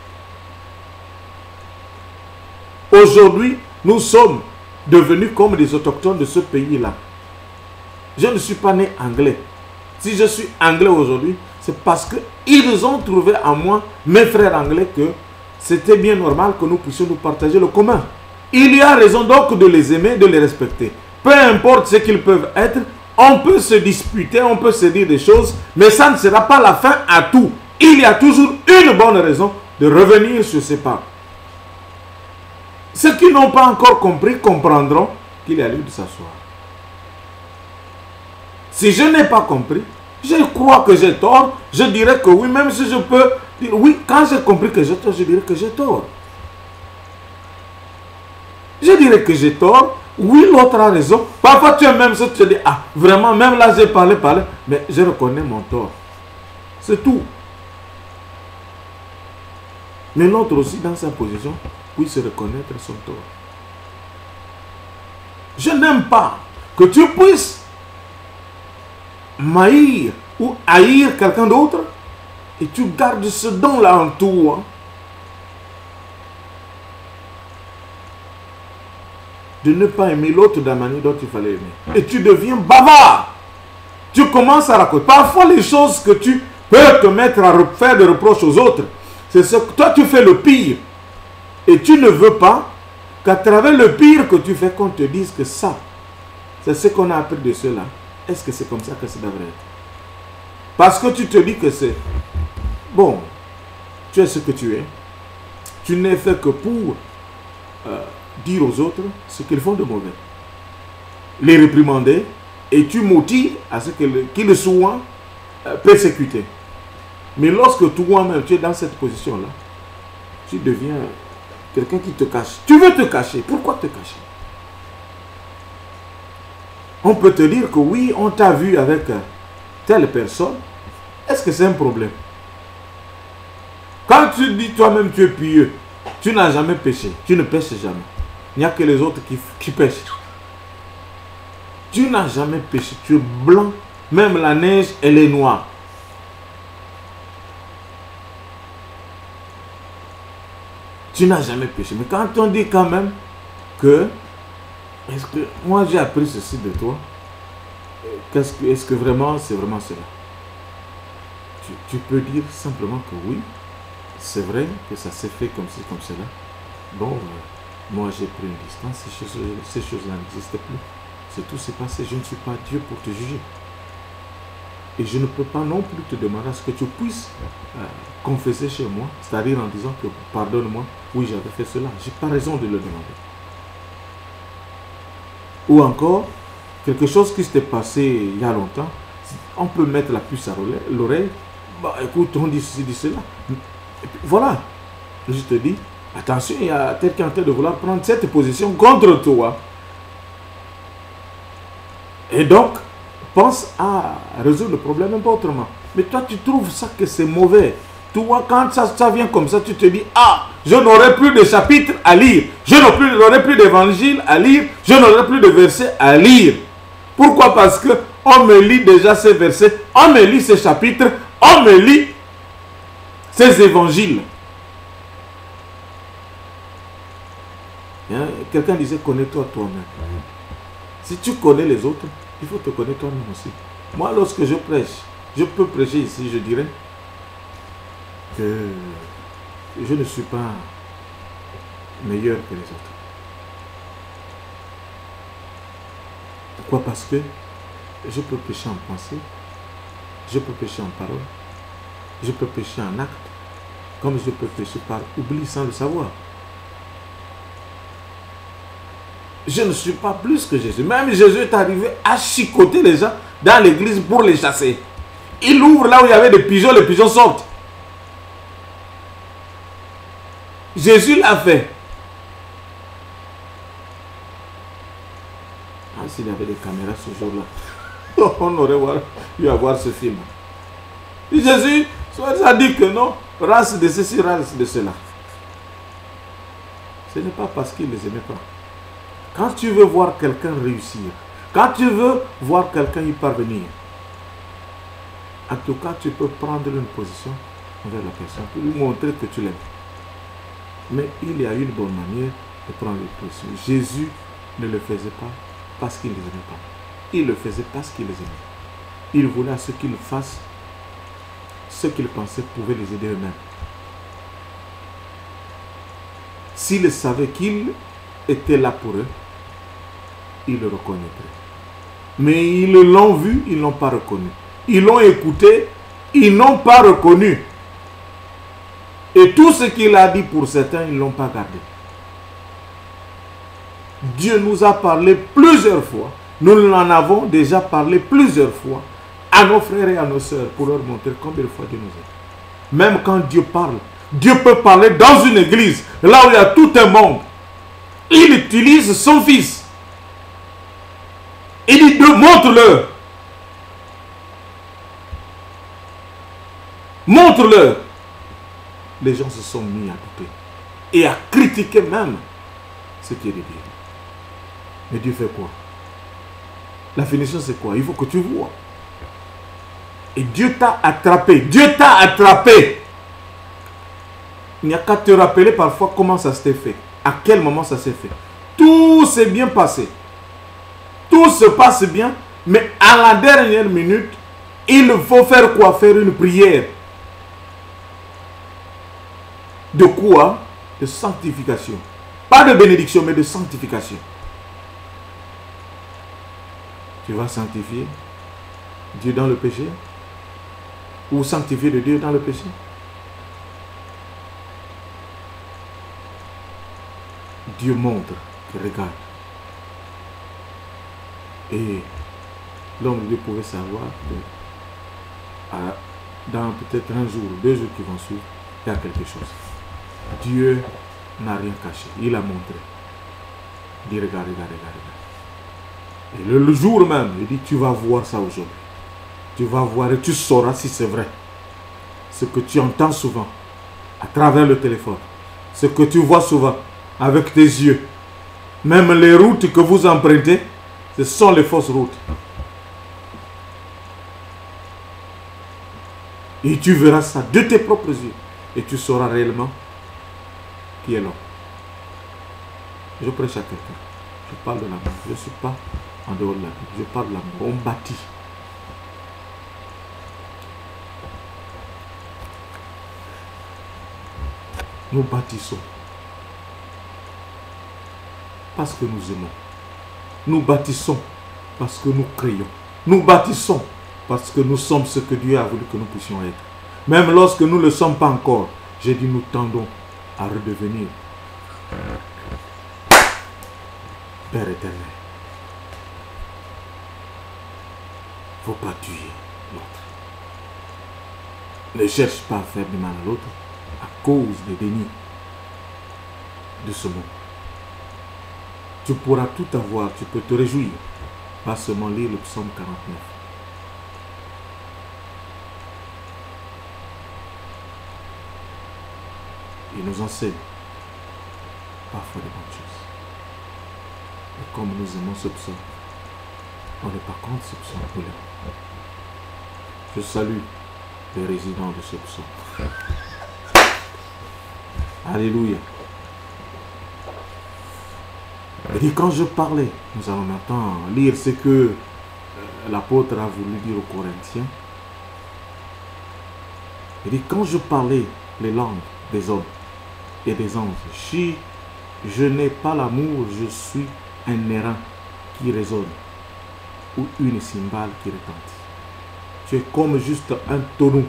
Aujourd'hui, nous sommes devenus comme des autochtones de ce pays-là. Je ne suis pas né anglais. Si je suis anglais aujourd'hui, c'est parce qu'ils ont trouvé en moi, mes frères anglais, que c'était bien normal que nous puissions nous partager le commun. Il y a raison donc de les aimer, de les respecter. Peu importe ce qu'ils peuvent être, on peut se disputer, on peut se dire des choses, mais ça ne sera pas la fin à tout. Il y a toujours une bonne raison de revenir sur ces pas. Ceux qui n'ont pas encore compris comprendront qu'il y a lieu de s'asseoir. Si je n'ai pas compris, je crois que j'ai tort, je dirais que oui, même si je peux dire oui, quand j'ai compris que j'ai tort, je dirais que j'ai tort. Je dirais que j'ai tort, oui, l'autre a raison. Parfois tu es même ça, tu te dis, ah, vraiment, même là j'ai parlé, parlé, mais je reconnais mon tort. C'est tout. Mais l'autre aussi, dans sa position, puisse reconnaître son tort. Je n'aime pas que tu puisses maïr ou haïr quelqu'un d'autre et tu gardes ce don-là en toi. De ne pas aimer l'autre de la manière dont il fallait aimer. Et tu deviens bavard. Tu commences à raconter. Parfois, les choses que tu peux te mettre à faire des reproches aux autres, c'est ce que toi tu fais le pire. Et tu ne veux pas qu'à travers le pire que tu fais, qu'on te dise que ça, c'est ce qu'on a appris de cela. Est-ce que c'est comme ça que ça devrait être? Parce que tu te dis que c'est bon, tu es ce que tu es. Tu n'es fait que pour euh, dire aux autres ce qu'ils font de mauvais. Les réprimander et tu motives à ce qu'ils soient euh, persécutés. Mais lorsque toi-même tu es dans cette position-là, tu deviens quelqu'un qui te cache. Tu veux te cacher. Pourquoi te cacher? On peut te dire que oui, on t'a vu avec telle personne. Est-ce que c'est un problème? Quand tu dis toi-même tu es pieux, tu n'as jamais péché. Tu ne pêches jamais. Il n'y a que les autres qui, qui pêchent. Tu n'as jamais péché. Tu es blanc. Même la neige, elle est noire. Tu n'as jamais péché. Mais quand on dit quand même que est-ce que moi j'ai appris ceci de toi, qu'est-ce que, est-ce que vraiment c'est vraiment cela? Tu, tu peux dire simplement que oui, c'est vrai que ça s'est fait comme ci, comme cela. Bon, euh, moi j'ai pris une distance, ces choses, ces choses-là n'existent plus. C'est tout s'est passé, je ne suis pas Dieu pour te juger. Et je ne peux pas non plus te demander à ce que tu puisses euh, confesser chez moi, c'est-à-dire en disant que pardonne-moi, oui j'avais fait cela, j'ai pas raison de le demander. Ou encore, quelque chose qui s'était passé il y a longtemps, on peut mettre la puce à l'oreille, bah écoute, on dit ceci, dit cela. Et puis, voilà, je te dis, attention, il y a quelqu'un en train de vouloir prendre cette position contre toi. Et donc, pense à résoudre le problème un peu autrement. Mais toi, tu trouves ça que c'est mauvais. Toi, quand ça, ça vient comme ça, tu te dis, ah, je n'aurai plus de chapitres à lire. Je n'aurai plus d'évangile à lire. Je n'aurai plus de versets à lire. Pourquoi? Parce que on me lit déjà ces versets, on me lit ces chapitres, on me lit ces évangiles. Quelqu'un disait, connais-toi toi-même. Si tu connais les autres, il faut te connaître toi-même aussi. Moi, lorsque je prêche, je peux prêcher ici, je dirais que je ne suis pas meilleur que les autres. Pourquoi? Parce que je peux pécher en pensée, je peux pécher en parole, je peux pécher en acte, comme je peux pécher par oubli sans le savoir. Je ne suis pas plus que Jésus. Même Jésus est arrivé à chicoter les gens dans l'église pour les chasser. Il ouvre là où il y avait des pigeons, les pigeons sortent. Jésus l'a fait. Ah, s'il y avait des caméras ce jour-là, on aurait pu avoir ce film. Et Jésus, soit a dit que non, race de ceci, race de cela. Ce n'est pas parce qu'il ne les aimait pas. Quand tu veux voir quelqu'un réussir, quand tu veux voir quelqu'un y parvenir, en tout cas, tu peux prendre une position envers la personne pour lui montrer que tu l'aimes. Mais il y a une bonne manière de prendre une position. Jésus ne le faisait pas parce qu'il ne les aimait pas. Il le faisait parce qu'il les aimait. Il voulait à ce qu'ils fassent ce qu'ils pensaient pouvait les aider eux-mêmes. S'ils savaient qu'il était là pour eux, ils le reconnaîtraient. Mais ils l'ont vu, ils ne l'ont pas reconnu. Ils l'ont écouté, ils n'ont pas reconnu. Et tout ce qu'il a dit pour certains, ils ne l'ont pas gardé. Dieu nous a parlé plusieurs fois. Nous en avons déjà parlé plusieurs fois à nos frères et à nos sœurs pour leur montrer combien de fois Dieu nous aime. Même quand Dieu parle, Dieu peut parler dans une église, là où il y a tout un monde. Il utilise son fils. Il dit, montre-le. Montre-le. Les gens se sont mis à douter et à critiquer même ce qui est de Dieu. Mais Dieu fait quoi? La finition c'est quoi? Il faut que tu vois. Et Dieu t'a attrapé. Dieu t'a attrapé. Il n'y a qu'à te rappeler parfois comment ça s'est fait. À quel moment ça s'est fait. Tout s'est bien passé. Tout se passe bien. Mais à la dernière minute, il faut faire quoi? Faire une prière. De quoi? De sanctification. Pas de bénédiction, mais de sanctification. Tu vas sanctifier Dieu dans le péché? Ou sanctifier de Dieu dans le péché? Dieu montre qu'il regarde. Et l'homme de Dieu pouvait savoir que dans peut-être un jour, deux jours qui vont suivre, il y a quelque chose. Dieu n'a rien caché. Il a montré. Il dit, regarde, regarde, regarde, regarde. Et le, le jour même, il dit, tu vas voir ça aujourd'hui. Tu vas voir et tu sauras si c'est vrai. Ce que tu entends souvent à travers le téléphone. Ce que tu vois souvent avec tes yeux. Même les routes que vous empruntez, ce sont les fausses routes. Et tu verras ça de tes propres yeux. Et tu sauras réellement qui est l'homme. Je prêche à quelqu'un. Je parle de l'amour. Je ne suis pas en dehors de la vie. Je parle de l'amour. On bâtit. Nous bâtissons. Parce que nous aimons. Nous bâtissons parce que nous créons. Nous bâtissons parce que nous sommes ce que Dieu a voulu que nous puissions être. Même lorsque nous ne le sommes pas encore, j'ai dit nous tendons à redevenir Père éternel. Il ne faut pas tuer l'autre. Ne cherche pas à faire du mal à l'autre à cause des dénis de ce monde. Tu pourras tout avoir, tu peux te réjouir. Pas seulement lire le psaume quarante-neuf. Il nous enseigne parfois des bonnes choses. Et comme nous aimons ce psaume, on n'est pas contre ce psaume. Nous l'aimons. Je salue les résidents de ce psaume. Alléluia. Et dit, quand je parlais, nous allons maintenant lire ce que l'apôtre a voulu dire aux Corinthiens. Il dit, quand je parlais les langues des hommes et des anges, si je n'ai pas l'amour, je suis un airain qui résonne ou une cymbale qui retentit. Tu es comme juste un tonneau.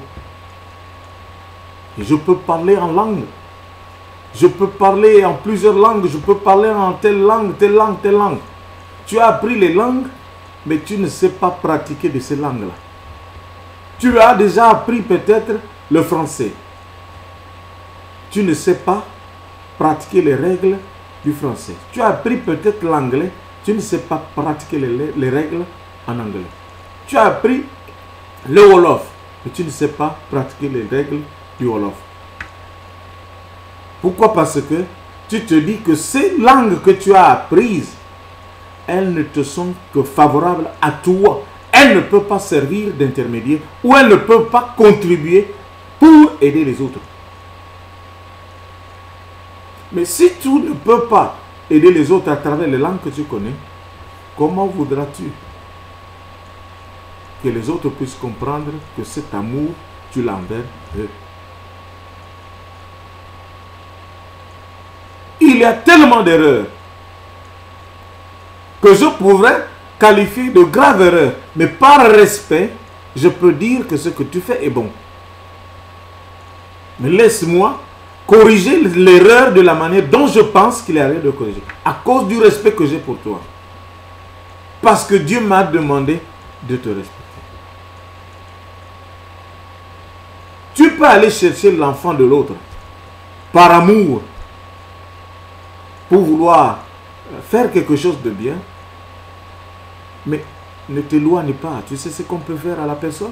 Et je peux parler en langue. Je peux parler en plusieurs langues. Je peux parler en telle langue, telle langue, telle langue. Tu as appris les langues, mais tu ne sais pas pratiquer de ces langues-là. Tu as déjà appris peut-être le français. Tu ne sais pas pratiquer les règles du français. Tu as appris peut-être l'anglais, tu ne sais pas pratiquer les, les règles en anglais. Tu as appris le Wolof, mais tu ne sais pas pratiquer les règles du Wolof. Pourquoi? Parce que tu te dis que ces langues que tu as apprises, elles ne te sont que favorables à toi. Elles ne peuvent pas servir d'intermédiaire ou elles ne peuvent pas contribuer pour aider les autres. Mais si tu ne peux pas aider les autres à travers les langues que tu connais, comment voudras-tu que les autres puissent comprendre que cet amour, tu l'as envers eux? Il y a tellement d'erreurs que je pourrais qualifier de graves erreurs, mais par respect, je peux dire que ce que tu fais est bon. Mais laisse-moi corriger l'erreur de la manière dont je pense qu'il y a rien de corriger, à cause du respect que j'ai pour toi. Parce que Dieu m'a demandé de te respecter. Tu peux aller chercher l'enfant de l'autre par amour pour vouloir faire quelque chose de bien, mais ne t'éloigne pas. Tu sais ce qu'on peut faire à la personne?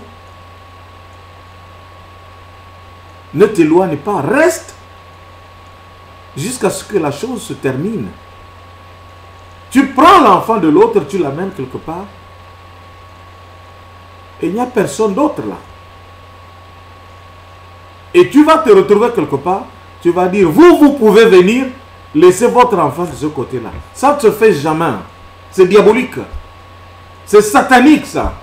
Ne t'éloigne pas, reste jusqu'à ce que la chose se termine. Tu prends l'enfant de l'autre, tu l'amènes quelque part, et il n'y a personne d'autre là. Et tu vas te retrouver quelque part, tu vas dire, vous, vous pouvez venir, laissez votre enfant de ce côté-là. Ça ne se fait jamais. C'est diabolique. C'est satanique ça.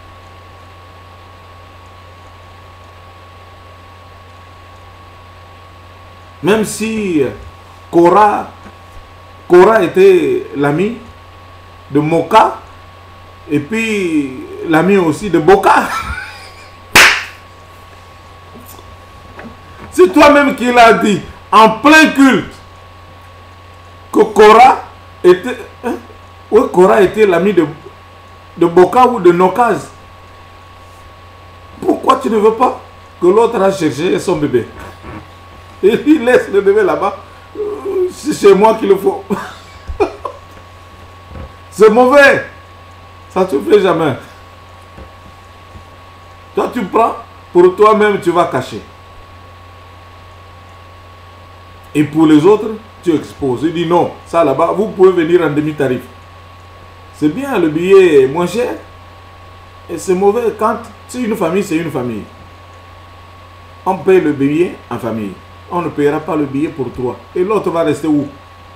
Même si Cora, Cora était l'ami de Moka, et puis l'ami aussi de Boka. C'est toi-même qui l'as dit, en plein culte, que Cora était, hein? Oui, Cora était l'ami de, de Boka ou de Nokaz. Pourquoi tu ne veux pas que l'autre a cherché son bébé? Et il laisse le bébé là-bas. C'est chez moi qu'il le faut. C'est mauvais. Ça ne se fait jamais. Toi, tu prends, pour toi-même, tu vas cacher. Et pour les autres, tu exposes. Il dit non, ça là-bas, vous pouvez venir en demi-tarif. C'est bien, le billet est moins cher. Et c'est mauvais quand c'est une famille, c'est une famille. On paye le billet en famille. On ne paiera pas le billet pour toi. Et l'autre va rester où?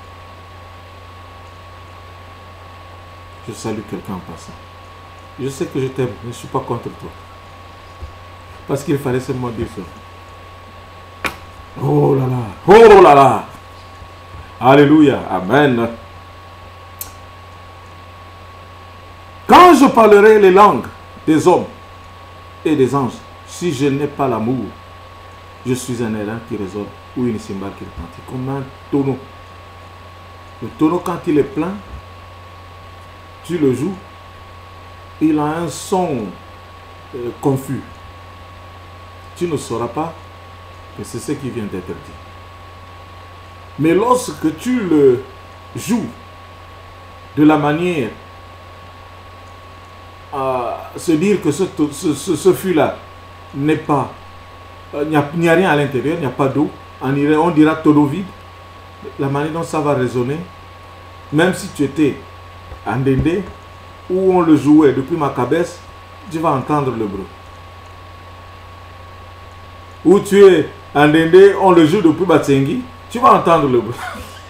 Je salue quelqu'un en passant. Je sais que je t'aime, mais je ne suis pas contre toi. Parce qu'il fallait seulement dire ça. Oh là là. Oh là là. Alléluia. Amen. Quand je parlerai les langues des hommes et des anges, si je n'ai pas l'amour, je suis un airain qui résonne ou une cymbale qui retentit comme un tonneau. Le tonneau, quand il est plein, tu le joues, il a un son euh, confus. Tu ne sauras pas que c'est ce qui vient d'être dit. Mais lorsque tu le joues de la manière à se dire que ce, ce, ce, ce fût-là n'est pas, il n'y a, a rien à l'intérieur, il n'y a pas d'eau, on, on dira tonneau vide, la manière dont ça va résonner, même si tu étais en Ndendé, où on le jouait depuis Makabès, tu vas entendre le bruit. Où tu es en Ndendé, on le joue depuis Batsengi, tu vas entendre le bruit.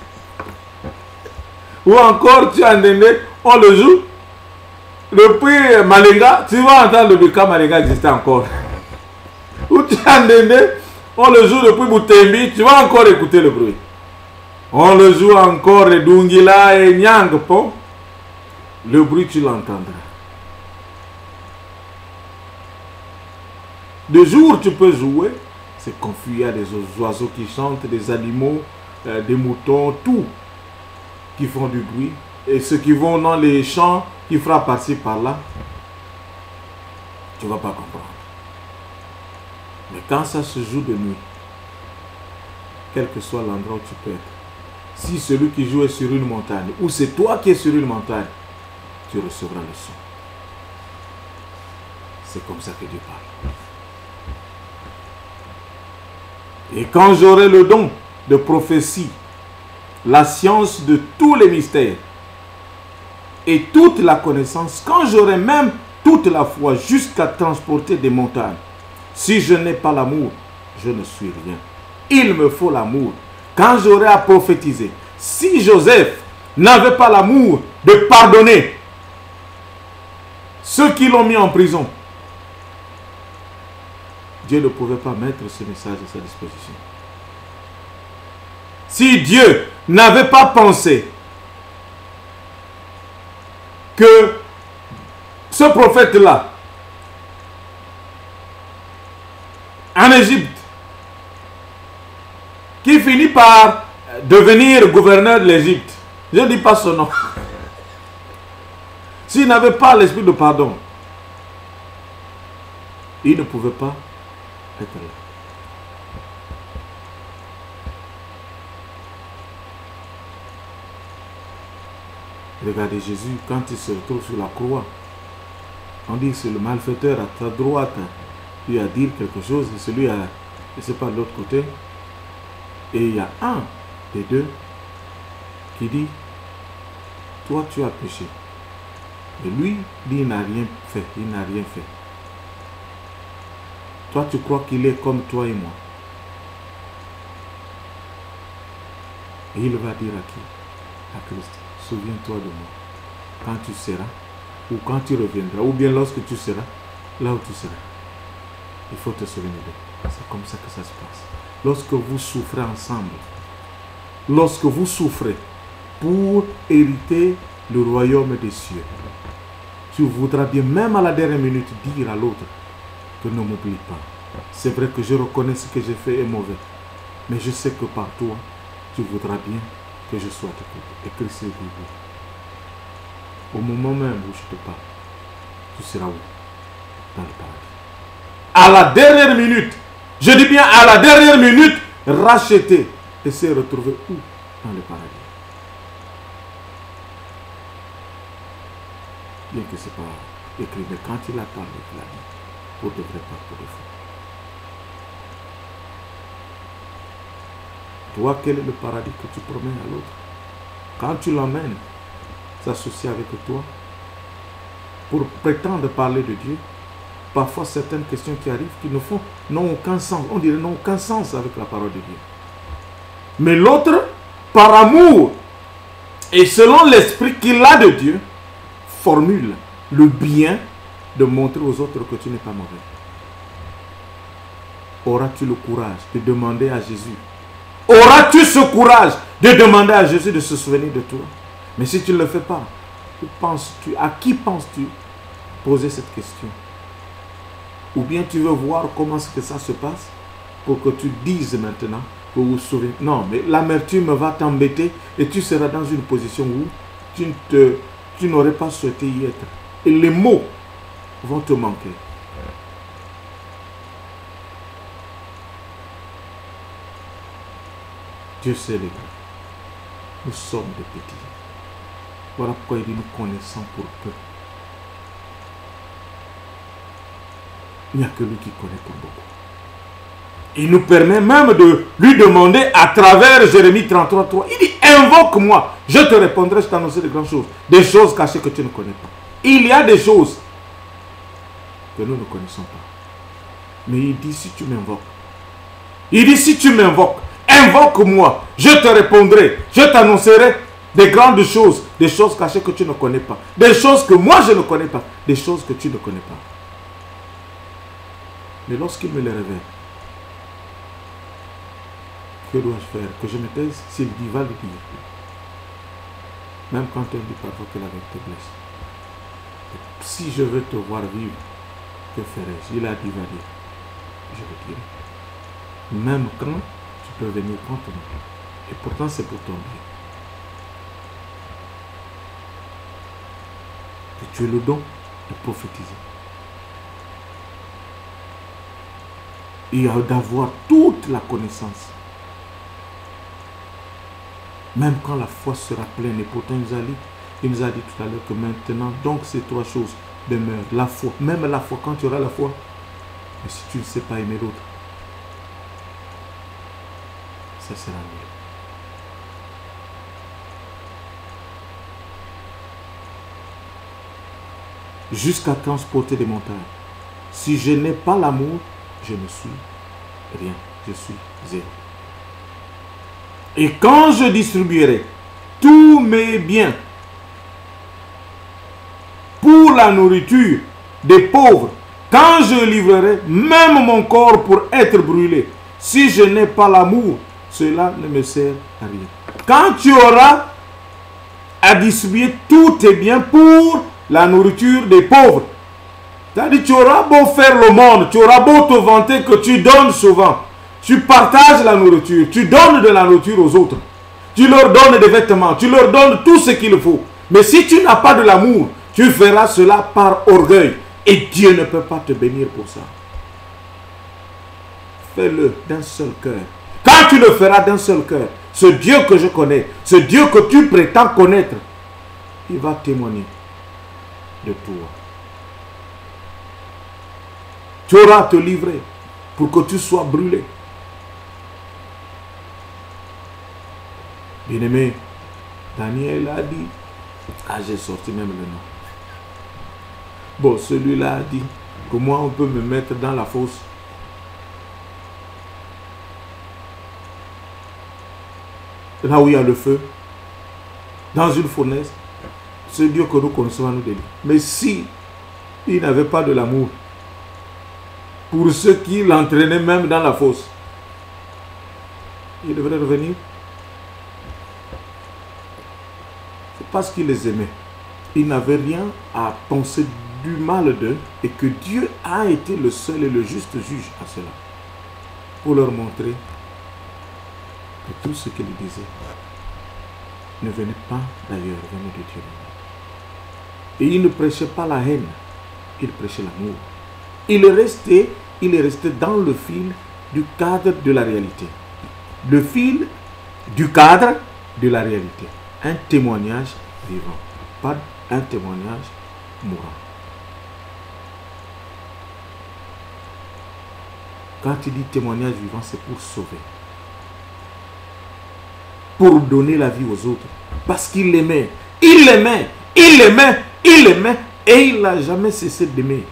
Ou encore tu es en Ndendé, on le joue depuis Malenga, tu vas entendre le bruit quand Malenga existait encore. Ou tu es en Ndendé, on le joue depuis Boutembi, tu vas encore écouter le bruit. On le joue encore de Dungila et Nyangpo, le bruit tu l'entendras. De jour tu peux jouer, c'est confus, il y a des oiseaux qui chantent, des animaux, euh, des moutons, tout qui font du bruit. Et ceux qui vont dans les champs, qui frappent par-ci par-là, tu ne vas pas comprendre. Mais quand ça se joue de nuit, quel que soit l'endroit où tu peux être. Si celui qui joue est sur une montagne, ou c'est toi qui es sur une montagne, tu recevras le son. C'est comme ça que Dieu parle. Et quand j'aurai le don de prophétie, la science de tous les mystères et toute la connaissance, quand j'aurai même toute la foi jusqu'à transporter des montagnes, si je n'ai pas l'amour, je ne suis rien. Il me faut l'amour. Quand j'aurai à prophétiser, si Joseph n'avait pas l'amour de pardonner ceux qui l'ont mis en prison, Dieu ne pouvait pas mettre ce message à sa disposition. Si Dieu n'avait pas pensé que ce prophète-là, en Égypte, qui finit par devenir gouverneur de l'Égypte, je ne dis pas son nom, s'il n'avait pas l'esprit de pardon, il ne pouvait pas être là. Regardez Jésus, quand il se retrouve sur la croix, on dit que c'est le malfaiteur à ta droite, lui a dit quelque chose, et celui à, je ne sais pas, de l'autre côté. Et il y a un des deux qui dit, toi tu as péché. Et lui, dit, il n'a rien fait, il n'a rien fait. Toi tu crois qu'il est comme toi et moi. Et il va dire à qui? À Christ. Souviens-toi de moi quand tu seras, ou quand tu reviendras, ou bien lorsque tu seras là où tu seras. Il faut te souvenir de. C'est comme ça que ça se passe. Lorsque vous souffrez ensemble, lorsque vous souffrez pour hériter le royaume des cieux, tu voudras bien, même à la dernière minute, dire à l'autre que ne m'oublie pas. C'est vrai que je reconnais ce que j'ai fait est mauvais, mais je sais que par toi, tu voudras bien que je sois et que Christ est vivant. Au moment même où je te parle, tu seras où? Dans le paradis. À la dernière minute, je dis bien à la dernière minute, racheté et s'est retrouvé où? Dans le paradis. Bien que ce n'est pas écrit, mais quand il a parlé, il a dit, pour de vrai, pas pour de faux. Toi, quel est le paradis que tu promets à l'autre? Quand tu l'emmènes s'associer avec toi pour prétendre parler de Dieu, parfois certaines questions qui arrivent qui ne font n'ont aucun sens. On dirait n'ont aucun sens avec la parole de Dieu. Mais l'autre, par amour et selon l'esprit qu'il a de Dieu, formule le bien de montrer aux autres que tu n'es pas mauvais. Auras-tu le courage de demander à Jésus? Auras-tu ce courage de demander à Jésus de se souvenir de toi? Mais si tu ne le fais pas, où penses-tu, à qui penses-tu poser cette question? Ou bien tu veux voir comment est-ce que ça se passe pour que tu dises maintenant que vous vous souvenez. Non, mais l'amertume va t'embêter et tu seras dans une position où tu ne te, tu n'aurais pas souhaité y être. Et les mots vont te manquer. Dieu sait les gars. Nous sommes des petits. Voilà pourquoi il dit nous connaissons pour peu. Il n'y a que lui qui connaît pour beaucoup. Il nous permet même de lui demander à travers Jérémie trente-trois, trois. Il dit, invoque-moi, je te répondrai, je t'annoncerai de grandes choses. Des choses cachées que tu ne connais pas. Il y a des choses que nous ne connaissons pas. Mais il dit, si tu m'invoques. Il dit, si tu m'invoques, invoque-moi, je te répondrai, je t'annoncerai des grandes choses, des choses cachées que tu ne connais pas, des choses que moi je ne connais pas, des choses que tu ne connais pas. Mais lorsqu'il me les révèle, que dois-je faire? Que je me taise? S'il dit, va le dire. Même quand on dit parfois que la vérité blesse. Si je veux te voir vivre, que ferai-je? Il a dit, va dire. Je le dirai. Même quand tu peux venir contre moi. Et pourtant c'est pour ton bien. Que tu aies le don de prophétiser. Et d'avoir toute la connaissance Même quand la foi sera pleine. Et pourtant, il nous a dit, il nous a dit tout à l'heure que maintenant, donc ces trois choses demeurent. La foi, même la foi, quand tu auras la foi, mais si tu ne sais pas aimer l'autre, ça sera mieux. Jusqu'à transporter des montagnes. Si je n'ai pas l'amour, je ne suis rien. Je suis zéro. Et quand je distribuerai tous mes biens pour la nourriture des pauvres, quand je livrerai même mon corps pour être brûlé, si je n'ai pas l'amour, cela ne me sert à rien. Quand tu auras à distribuer tous tes biens pour la nourriture des pauvres, c'est-à-dire tu auras beau faire le monde, tu auras beau te vanter que tu donnes souvent, tu partages la nourriture, tu donnes de la nourriture aux autres, tu leur donnes des vêtements, tu leur donnes tout ce qu'il faut. Mais si tu n'as pas de l'amour, tu feras cela par orgueil. Et Dieu ne peut pas te bénir pour ça. Fais-le d'un seul cœur. Quand tu le feras d'un seul cœur, ce Dieu que je connais, ce Dieu que tu prétends connaître, il va témoigner de toi. Tu auras à te livrer pour que tu sois brûlé. Bien-aimé, Daniel a dit, ah j'ai sorti même le nom. Bon, celui-là a dit que moi on peut me mettre dans la fosse. Là où il y a le feu, dans une fournaise, c'est Dieu que nous connaissons à nous délivrer. Mais si il n'avait pas de l'amour, pour ceux qui l'entraînaient même dans la fosse, il devrait revenir. C'est parce qu'il les aimait. Il n'avait rien à penser du mal d'eux et que Dieu a été le seul et le juste juge à cela. Pour leur montrer que tout ce qu'il disait ne venait pas d'ailleurs, venait de Dieu. Et il ne prêchait pas la haine, il prêchait l'amour. Il est resté, il est resté dans le fil du cadre de la réalité. Le fil du cadre de la réalité. Un témoignage vivant, pas un témoignage mourant. Quand il dit témoignage vivant, c'est pour sauver. Pour donner la vie aux autres. Parce qu'il l'aimait. Il l'aimait. Il l'aimait. Il l'aimait. Et il n'a jamais cessé d'aimer.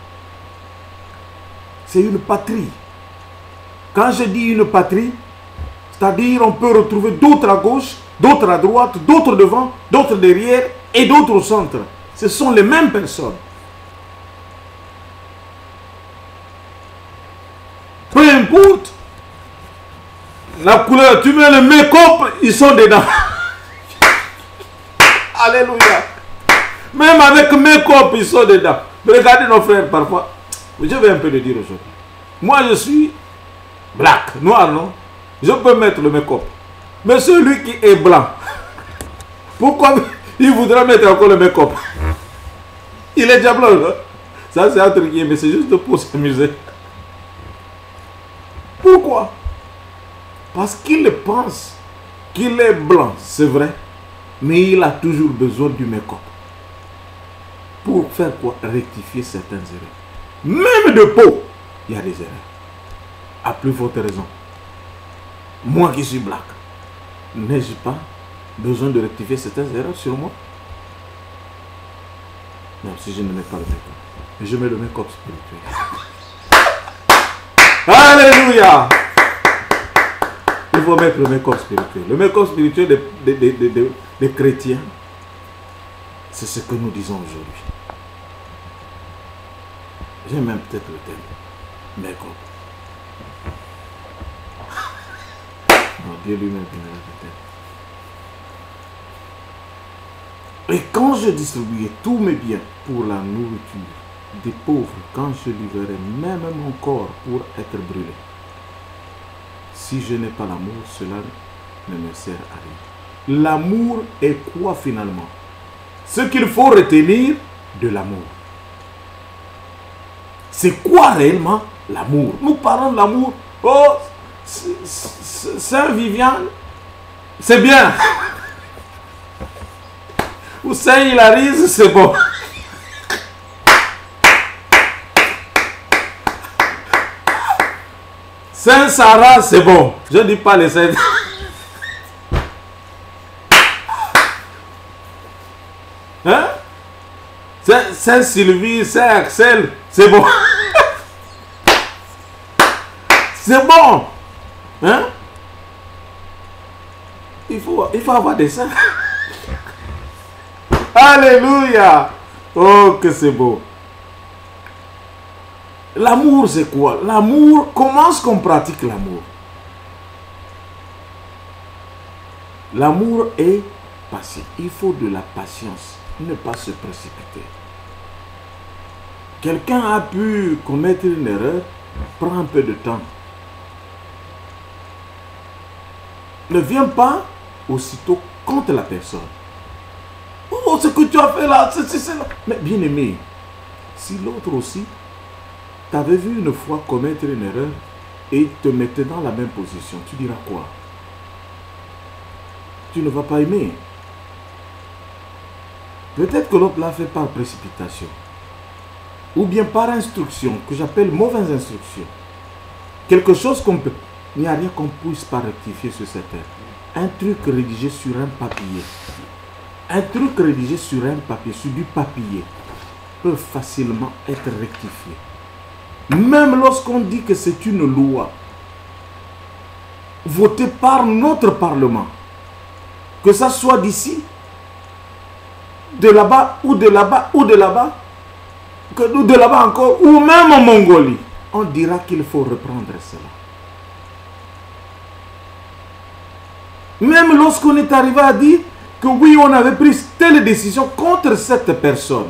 C'est une patrie. Quand je dis une patrie, c'est-à-dire on peut retrouver d'autres à gauche, d'autres à droite, d'autres devant, d'autres derrière et d'autres au centre. Ce sont les mêmes personnes. Peu importe la couleur, tu mets le make-up, ils sont dedans. Alléluia. Même avec make-up, ils sont dedans. Mais regardez nos frères parfois. Je vais un peu le dire aujourd'hui. Moi, je suis black, noir, non? Je peux mettre le make-up. Mais celui qui est blanc, pourquoi il voudra mettre encore le make-up? Il est déjà blanc, non? Ça, c'est un truc, mais c'est juste pour s'amuser. Pourquoi? Parce qu'il pense qu'il est blanc, c'est vrai, mais il a toujours besoin du make-up. Pour faire quoi? Rectifier certaines erreurs. Même de peau, il y a des erreurs. À plus forte raison. Moi qui suis black, n'ai-je pas besoin de rectifier certaines erreurs sur moi? Même si je ne mets pas le make-up. Je mets le make-up spirituel. Alléluia! Il faut mettre le make-up spirituel. Le make-up spirituel des, des, des, des, des chrétiens, c'est ce que nous disons aujourd'hui. J'ai même peut-être le thème. Make-up. Non, Dieu lui-même donnera le thème. Et quand je distribuais tous mes biens pour la nourriture des pauvres, quand je livrerai même mon corps pour être brûlé, si je n'ai pas l'amour, cela ne me sert à rien. L'amour est quoi finalement? Ce qu'il faut retenir de l'amour. C'est quoi réellement l'amour? Nous parlons de l'amour. Oh, Saint Viviane, c'est bien. Ou Saint-Hilarise, c'est bon. Saint-Sarah, c'est bon. Je ne dis pas les Saint. Hein? Saint-Sylvie, Saint-Axel, c'est bon. C'est bon. Hein? Il faut, il faut avoir des saints. Alléluia. Oh, que c'est beau. L'amour, c'est quoi? L'amour, comment est-ce qu'on pratique l'amour? L'amour est patient. Il faut de la patience. Ne pas se précipiter. Quelqu'un a pu commettre une erreur, prend un peu de temps. Ne viens pas aussitôt contre la personne. Oh, ce que tu as fait là, c'est là. Mais bien aimé, si l'autre aussi t'avait vu une fois commettre une erreur et te mettait dans la même position, tu diras quoi? Tu ne vas pas aimer. Peut-être que l'autre l'a fait par précipitation. Ou bien par instruction, que j'appelle mauvaise instruction. Quelque chose qu'on peut... Il n'y a rien qu'on puisse pas rectifier sur cette terre. Un truc rédigé sur un papier. Un truc rédigé sur un papier, sur du papier, peut facilement être rectifié. Même lorsqu'on dit que c'est une loi votée par notre Parlement, que ça soit d'ici, de là-bas, ou de là-bas, ou de là-bas, ou de là-bas encore, ou même en Mongolie, on dira qu'il faut reprendre cela. Même lorsqu'on est arrivé à dire que oui, on avait pris telle décision contre cette personne,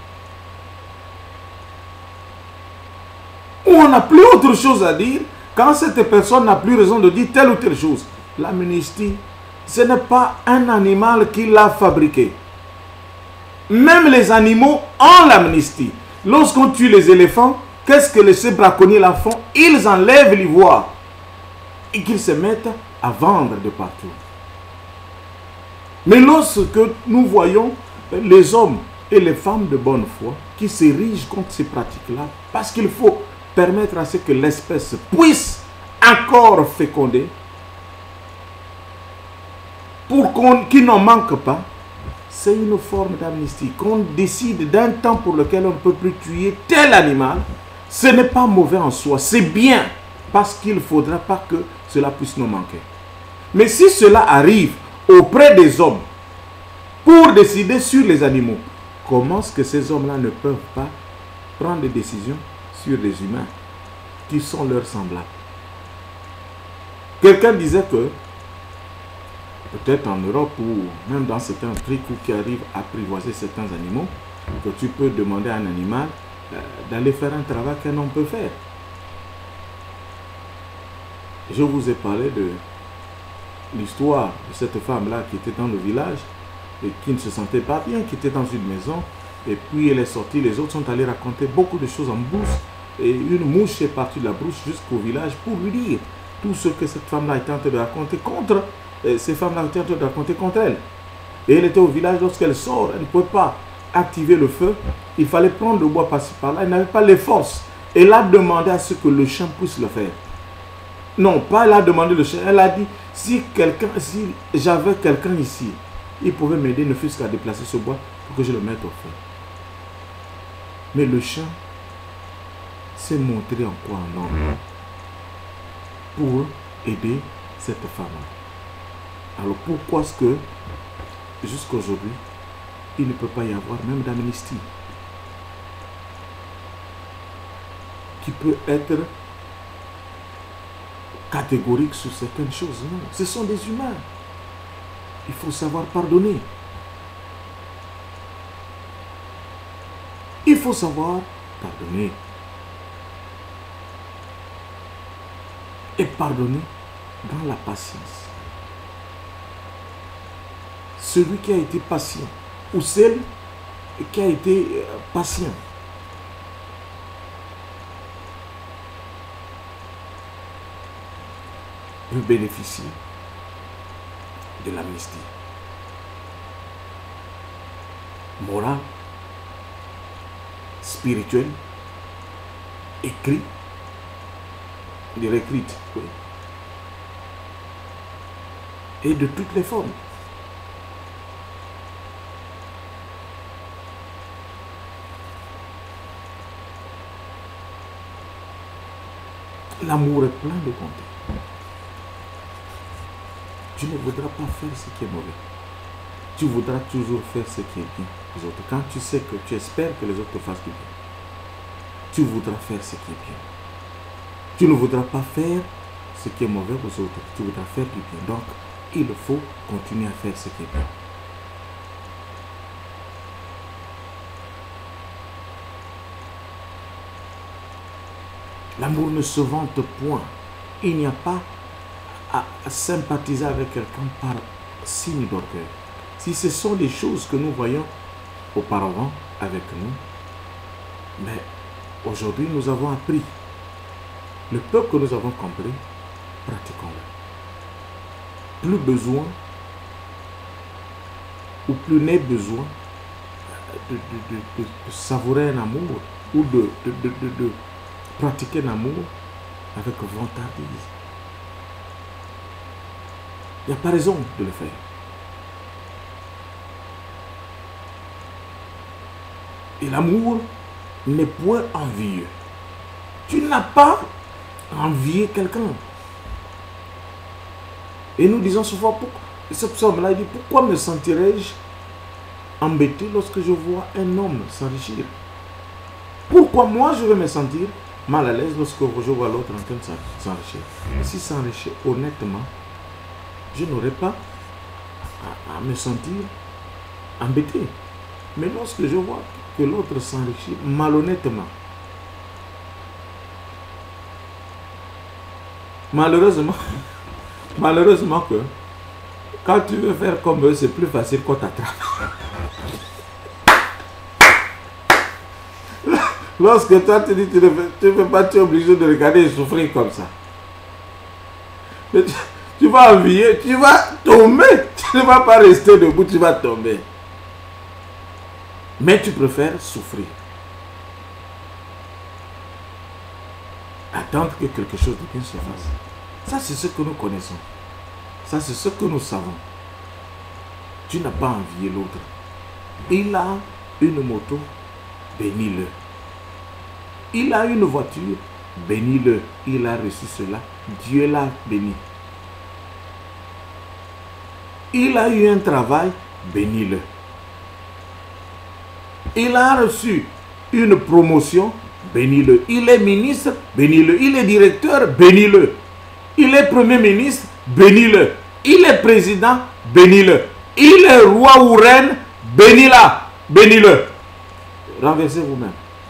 ou on n'a plus autre chose à dire, quand cette personne n'a plus raison de dire telle ou telle chose, l'amnistie, ce n'est pas un animal qui l'a fabriqué. Même les animaux ont l'amnistie. Lorsqu'on tue les éléphants, qu'est-ce que ces braconniers là font? Ils enlèvent l'ivoire et qu'ils se mettent à vendre de partout. Mais lorsque nous voyons les hommes et les femmes de bonne foi qui s'érigent contre ces pratiques-là, parce qu'il faut permettre à ce que l'espèce puisse encore féconder, pour qu'on, qu'il n'en manque pas, c'est une forme d'amnistie. Qu'on décide d'un temps pour lequel on ne peut plus tuer tel animal, ce n'est pas mauvais en soi, c'est bien, parce qu'il ne faudra pas que cela puisse nous manquer. Mais si cela arrive auprès des hommes pour décider sur les animaux, comment est-ce que ces hommes-là ne peuvent pas prendre des décisions sur les humains qui sont leurs semblables? Quelqu'un disait que peut-être en Europe ou même dans certains tricous qui arrivent à apprivoiser certains animaux, que tu peux demander à un animal euh, d'aller faire un travail qu'un homme peut faire. Je vous ai parlé de l'histoire de cette femme-là qui était dans le village et qui ne se sentait pas bien, qui était dans une maison, et puis elle est sortie, les autres sont allés raconter beaucoup de choses en brousse, et une mouche est partie de la brousse jusqu'au village pour lui dire tout ce que cette femme-là était en train de raconter contre ces femmes-là étaient en train de raconter contre elle. Et elle était au village, lorsqu'elle sort, elle ne pouvait pas activer le feu. Il fallait prendre le bois par-ci par-là. Elle n'avait pas les forces. Elle a demandé à ce que le chien puisse le faire. Non, pas elle a demandé le chien. Elle a dit, si quelqu'un, si j'avais quelqu'un ici, il pouvait m'aider, ne fût-ce qu'à déplacer ce bois pour que je le mette au feu. Mais le chien s'est montré en quoi un homme pour aider cette femme-là. Alors pourquoi est-ce que jusqu'à aujourd'hui, il ne peut pas y avoir même d'amnistie qui peut être catégorique sur certaines choses? Non, ce sont des humains. Il faut savoir pardonner. Il faut savoir pardonner. Et pardonner dans la patience. Celui qui a été patient, ou celle qui a été patient, peut bénéficier de l'amnistie. Morale, spirituelle, écrite, de l'écrite, oui. Et de toutes les formes. L'amour est plein de bonté. Tu ne voudras pas faire ce qui est mauvais. Tu voudras toujours faire ce qui est bien aux autres. Quand tu sais que tu espères que les autres te fassent du bien, tu voudras faire ce qui est bien. Tu ne voudras pas faire ce qui est mauvais aux autres. Tu voudras faire du bien. Donc, il faut continuer à faire ce qui est bien. L'amour ne se vante point. Il n'y a pas à sympathiser avec quelqu'un par signe d'orgueil. Si ce sont des choses que nous voyons auparavant avec nous, mais aujourd'hui nous avons appris. Le peu que nous avons compris, pratiquons-le. Plus besoin, ou plus n'est besoin de, de, de, de, de savourer un amour ou de, de, de, de, de pratiquer l'amour avec vantardise. Il n'y a pas raison de le faire. Et l'amour n'est point envieux. Tu n'as pas envié quelqu'un. Et nous disons souvent, pourquoi, ce psaume-là, il dit, pourquoi me sentirais-je embêté lorsque je vois un homme s'enrichir? Pourquoi moi je vais me sentir mal à l'aise lorsque je vois l'autre en train de s'enrichir? Si s'enrichir honnêtement, je n'aurais pas à, à me sentir embêté. Mais lorsque je vois que l'autre s'enrichit malhonnêtement, malheureusement, malheureusement que quand tu veux faire comme eux, c'est plus facile qu'on t'attrape. Lorsque toi tu dis tu ne veux, tu veux pas, tu es obligé de regarder et souffrir comme ça. Mais tu, tu vas envier, tu vas tomber. Tu ne vas pas rester debout, tu vas tomber. Mais tu préfères souffrir. Attendre que quelque chose de bien se fasse. Ça, c'est ce que nous connaissons. Ça, c'est ce que nous savons. Tu n'as pas envié l'autre. Il a une moto, bénis-le. Il a une voiture, bénis-le. Il a reçu cela, Dieu l'a béni. Il a eu un travail, bénis-le. Il a reçu une promotion, bénis-le. Il est ministre, bénis-le. Il est directeur, bénis-le. Il est premier ministre, bénis-le. Il est président, bénis-le. Il est roi ou reine, bénis-la, bénis-le. Renversez vous-même.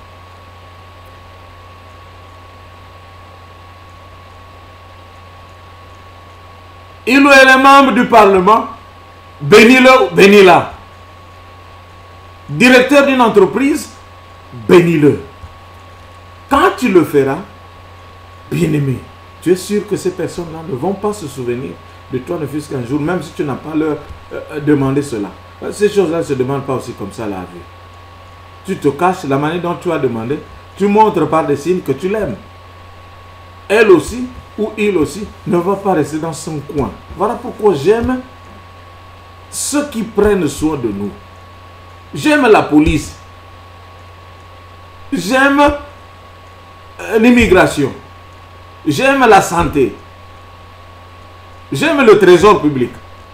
Il est le membre du Parlement, bénis-le, bénis-la. Directeur d'une entreprise, bénis-le. Quand tu le feras, bien-aimé, tu es sûr que ces personnes-là ne vont pas se souvenir de toi ne fût-ce qu'un jour, même si tu n'as pas leur euh, demandé cela. Ces choses-là ne se demandent pas aussi comme ça la vie. Tu te caches, la manière dont tu as demandé, tu montres par des signes que tu l'aimes. Elle aussi, ou il aussi, ne va pas rester dans son coin. Voilà pourquoi j'aime ceux qui prennent soin de nous. J'aime la police. J'aime l'immigration. J'aime la santé. J'aime le trésor public.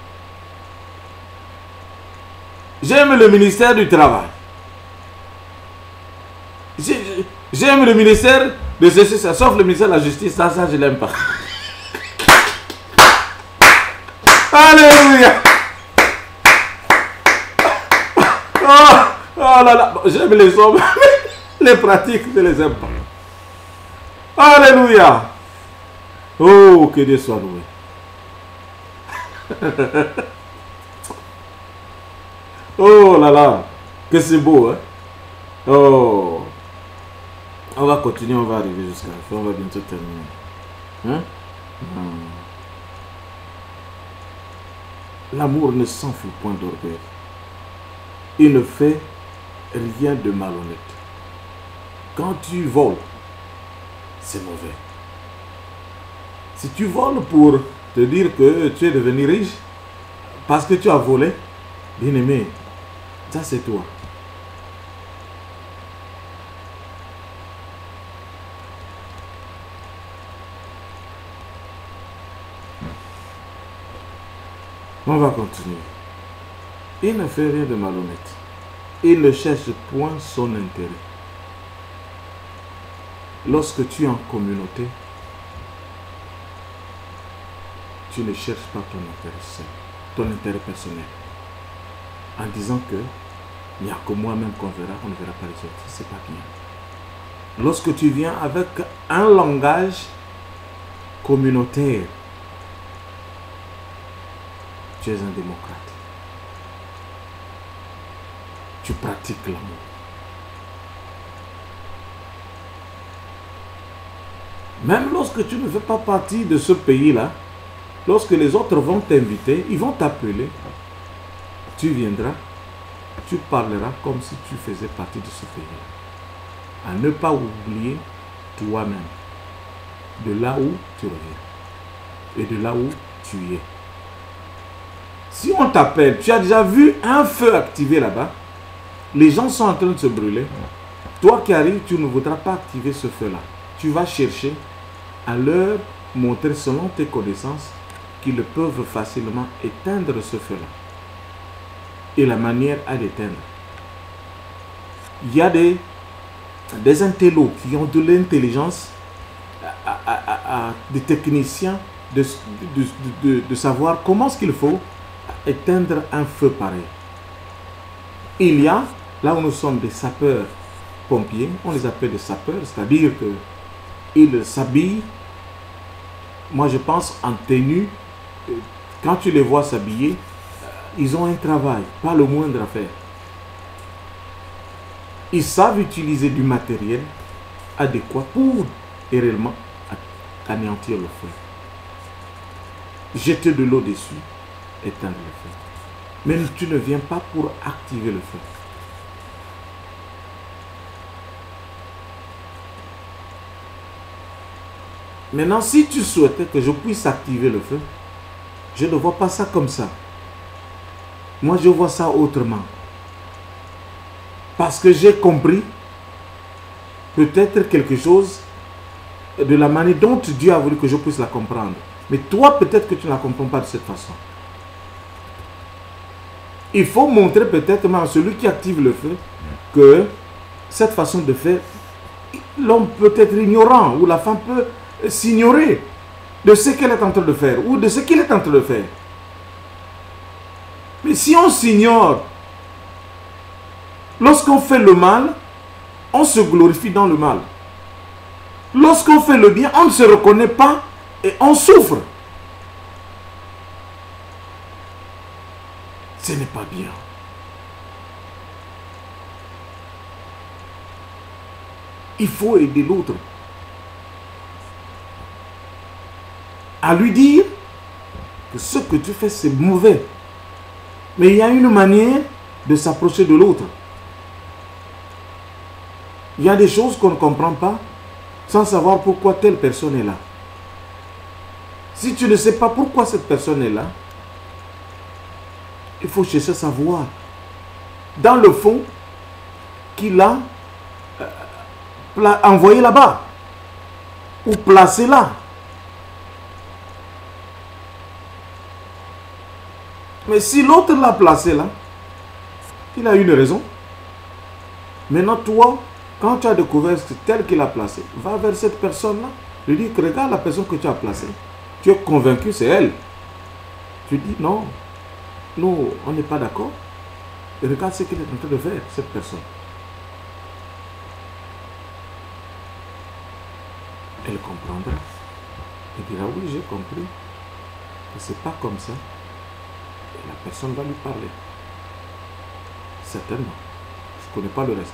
J'aime le ministère du travail. J'aime le ministère de ceci, ça, sauf le ministère de la justice, ça, ça je l'aime pas. Alléluia. Oh, oh là là, j'aime les hommes, les pratiques, je les aime pas. Alléluia. Oh, que Dieu soit loué. Oh là là, que c'est beau, hein? Oh. On va continuer, on va arriver jusqu'à la fin, on va bientôt terminer. Hein? Hmm. L'amour ne s'enfuit point d'orgueil. Il ne fait rien de malhonnête. Quand tu voles, c'est mauvais. Si tu voles pour te dire que tu es devenu riche, parce que tu as volé, bien aimé, ça c'est toi. On va continuer. Il ne fait rien de malhonnête. Il ne cherche point son intérêt. Lorsque tu es en communauté, tu ne cherches pas ton intérêt seul, ton intérêt personnel. En disant que il n'y a que moi-même qu'on verra, on ne verra pas les autres. C'est pas bien. Lorsque tu viens avec un langage communautaire, tu es un démocrate. Tu pratiques l'amour. Même lorsque tu ne fais pas partie de ce pays-là, lorsque les autres vont t'inviter, ils vont t'appeler, tu viendras, tu parleras comme si tu faisais partie de ce pays-là. À ne pas oublier toi-même, de là où tu reviens et de là où tu es. Si on t'appelle, tu as déjà vu un feu activé là-bas, les gens sont en train de se brûler, toi qui arrives, tu ne voudras pas activer ce feu-là. Tu vas chercher à leur montrer selon tes connaissances qu'ils peuvent facilement éteindre ce feu-là. Et la manière à l'éteindre. Il y a des, des intellos qui ont de l'intelligence, à, à, à, à, des techniciens de, de, de, de, de savoir comment est-ce qu'il faut éteindre un feu pareil. Il y a, là où nous sommes des sapeurs pompiers, on les appelle des sapeurs, c'est-à-dire qu'ils s'habillent, moi je pense en tenue, quand tu les vois s'habiller, ils ont un travail, pas le moindre à faire. Ils savent utiliser du matériel adéquat pour réellement anéantir le feu. Jeter de l'eau dessus, éteindre le feu. Mais tu ne viens pas pour activer le feu. Maintenant, si tu souhaitais que je puisse activer le feu, je ne vois pas ça comme ça. Moi, je vois ça autrement. Parce que j'ai compris peut-être quelque chose de la manière dont Dieu a voulu que je puisse la comprendre. Mais toi, peut-être que tu ne la comprends pas de cette façon. Il faut montrer peut-être à celui qui active le feu que cette façon de faire, l'homme peut être ignorant ou la femme peut s'ignorer de ce qu'elle est en train de faire ou de ce qu'il est en train de faire. Mais si on s'ignore, lorsqu'on fait le mal, on se glorifie dans le mal. Lorsqu'on fait le bien, on ne se reconnaît pas et on souffre. Ce n'est pas bien. Il faut aider l'autre. À lui dire que ce que tu fais, c'est mauvais. Mais il y a une manière de s'approcher de l'autre. Il y a des choses qu'on ne comprend pas sans savoir pourquoi telle personne est là. Si tu ne sais pas pourquoi cette personne est là, il faut chercher à savoir dans le fond qu'il a euh, envoyé là-bas ou placé là. Mais si l'autre l'a placé là, il a une raison. Maintenant, toi, quand tu as découvert que c'est tel qu'il a placé, va vers cette personne-là. Lui dis que regarde la personne que tu as placée. Tu es convaincu, c'est elle. Tu dis non, nous, on n'est pas d'accord. Et regarde ce qu'il est en train de faire, cette personne. Elle comprendra. Elle dira oui, j'ai compris. Que c'est pas comme ça. Et la personne va lui parler. Certainement. Je ne connais pas le reste.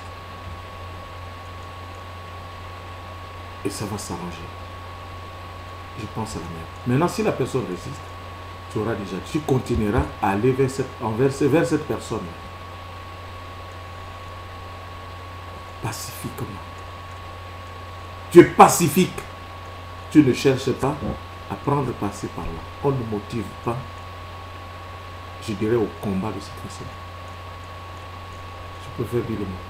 Et ça va s'arranger. Je pense à la mère. Maintenant, si la personne résiste, tu auras déjà, tu continueras à aller vers cette, envers, vers cette personne. Pacifiquement. Tu es pacifique. Tu ne cherches pas à prendre passer par là. On ne motive pas, je dirais, au combat de cette façon. Je préfère dire le mot.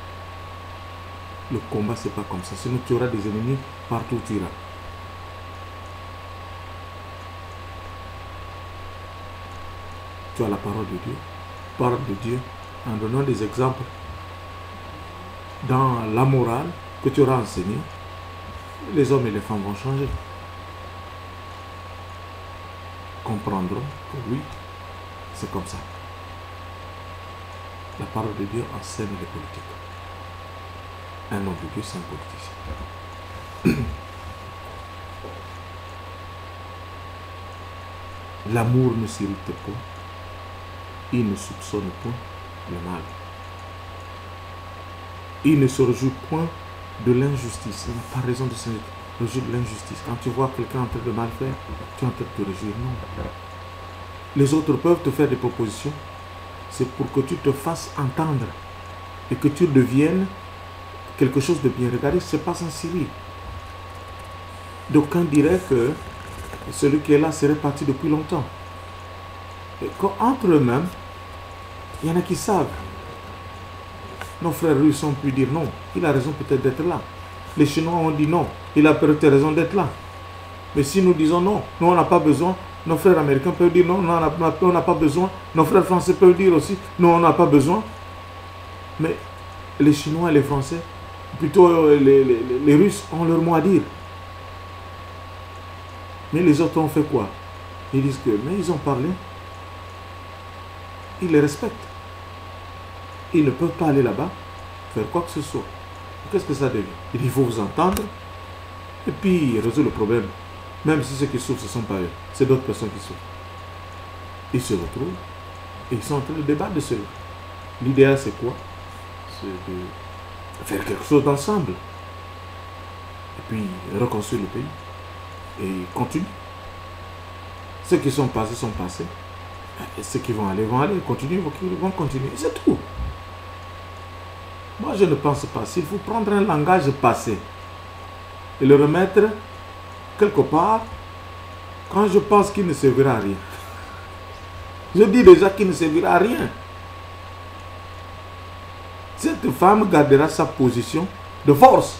Le combat, c'est pas comme ça. Sinon, tu auras des ennemis partout où tu iras. Tu as la parole de Dieu. Parole de Dieu en donnant des exemples dans la morale que tu auras enseigné. Les hommes et les femmes vont changer. Comprendront que oui, c'est comme ça. La parole de Dieu enseigne les politiques. Un homme de Dieu, c'est un politicien. L'amour ne s'irrite pas. Il ne soupçonne point le mal. Il ne se réjouit point de l'injustice. Il n'a pas raison de se réjouir de l'injustice. Quand tu vois quelqu'un en train de mal faire, tu es en train de te réjouir. Non. Les autres peuvent te faire des propositions. C'est pour que tu te fasses entendre et que tu deviennes quelque chose de bien. Regardez ce qui se passe en Syrie. D'aucuns diraient que celui qui est là serait parti depuis longtemps. Et qu'entre eux-mêmes, il y en a qui savent. Nos frères russes ont pu dire non. Il a raison peut-être d'être là. Les Chinois ont dit non. Il a peut-être raison d'être là. Mais si nous disons non, nous on n'a pas besoin, nos frères américains peuvent dire non, non on n'a pas besoin. Nos frères français peuvent dire aussi non, on n'a pas besoin. Mais les Chinois et les Français, plutôt les, les, les, les Russes ont leur mot à dire. Mais les autres ont fait quoi? Ils disent que, mais ils ont parlé. Ils les respectent. Ils ne peuvent pas aller là-bas faire quoi que ce soit. Qu'est-ce que ça devient? Il faut vous entendre et puis résoudre le problème. Même si ceux qui souffrent, ce ne sont pas eux. C'est d'autres personnes qui souffrent. Ils se retrouvent et ils sont en train de débattre de cela. L'idéal, c'est quoi? C'est de faire quelque chose d'ensemble. Et puis reconstruire le pays. Et continuer. Ceux qui sont passés sont passés. Et ceux qui vont aller vont aller. Continuer, vont continuer. C'est tout. Moi, je ne pense pas. S'il faut prendre un langage passé et le remettre quelque part, quand je pense qu'il ne servira à rien. Je dis déjà qu'il ne servira à rien. Cette femme gardera sa position de force.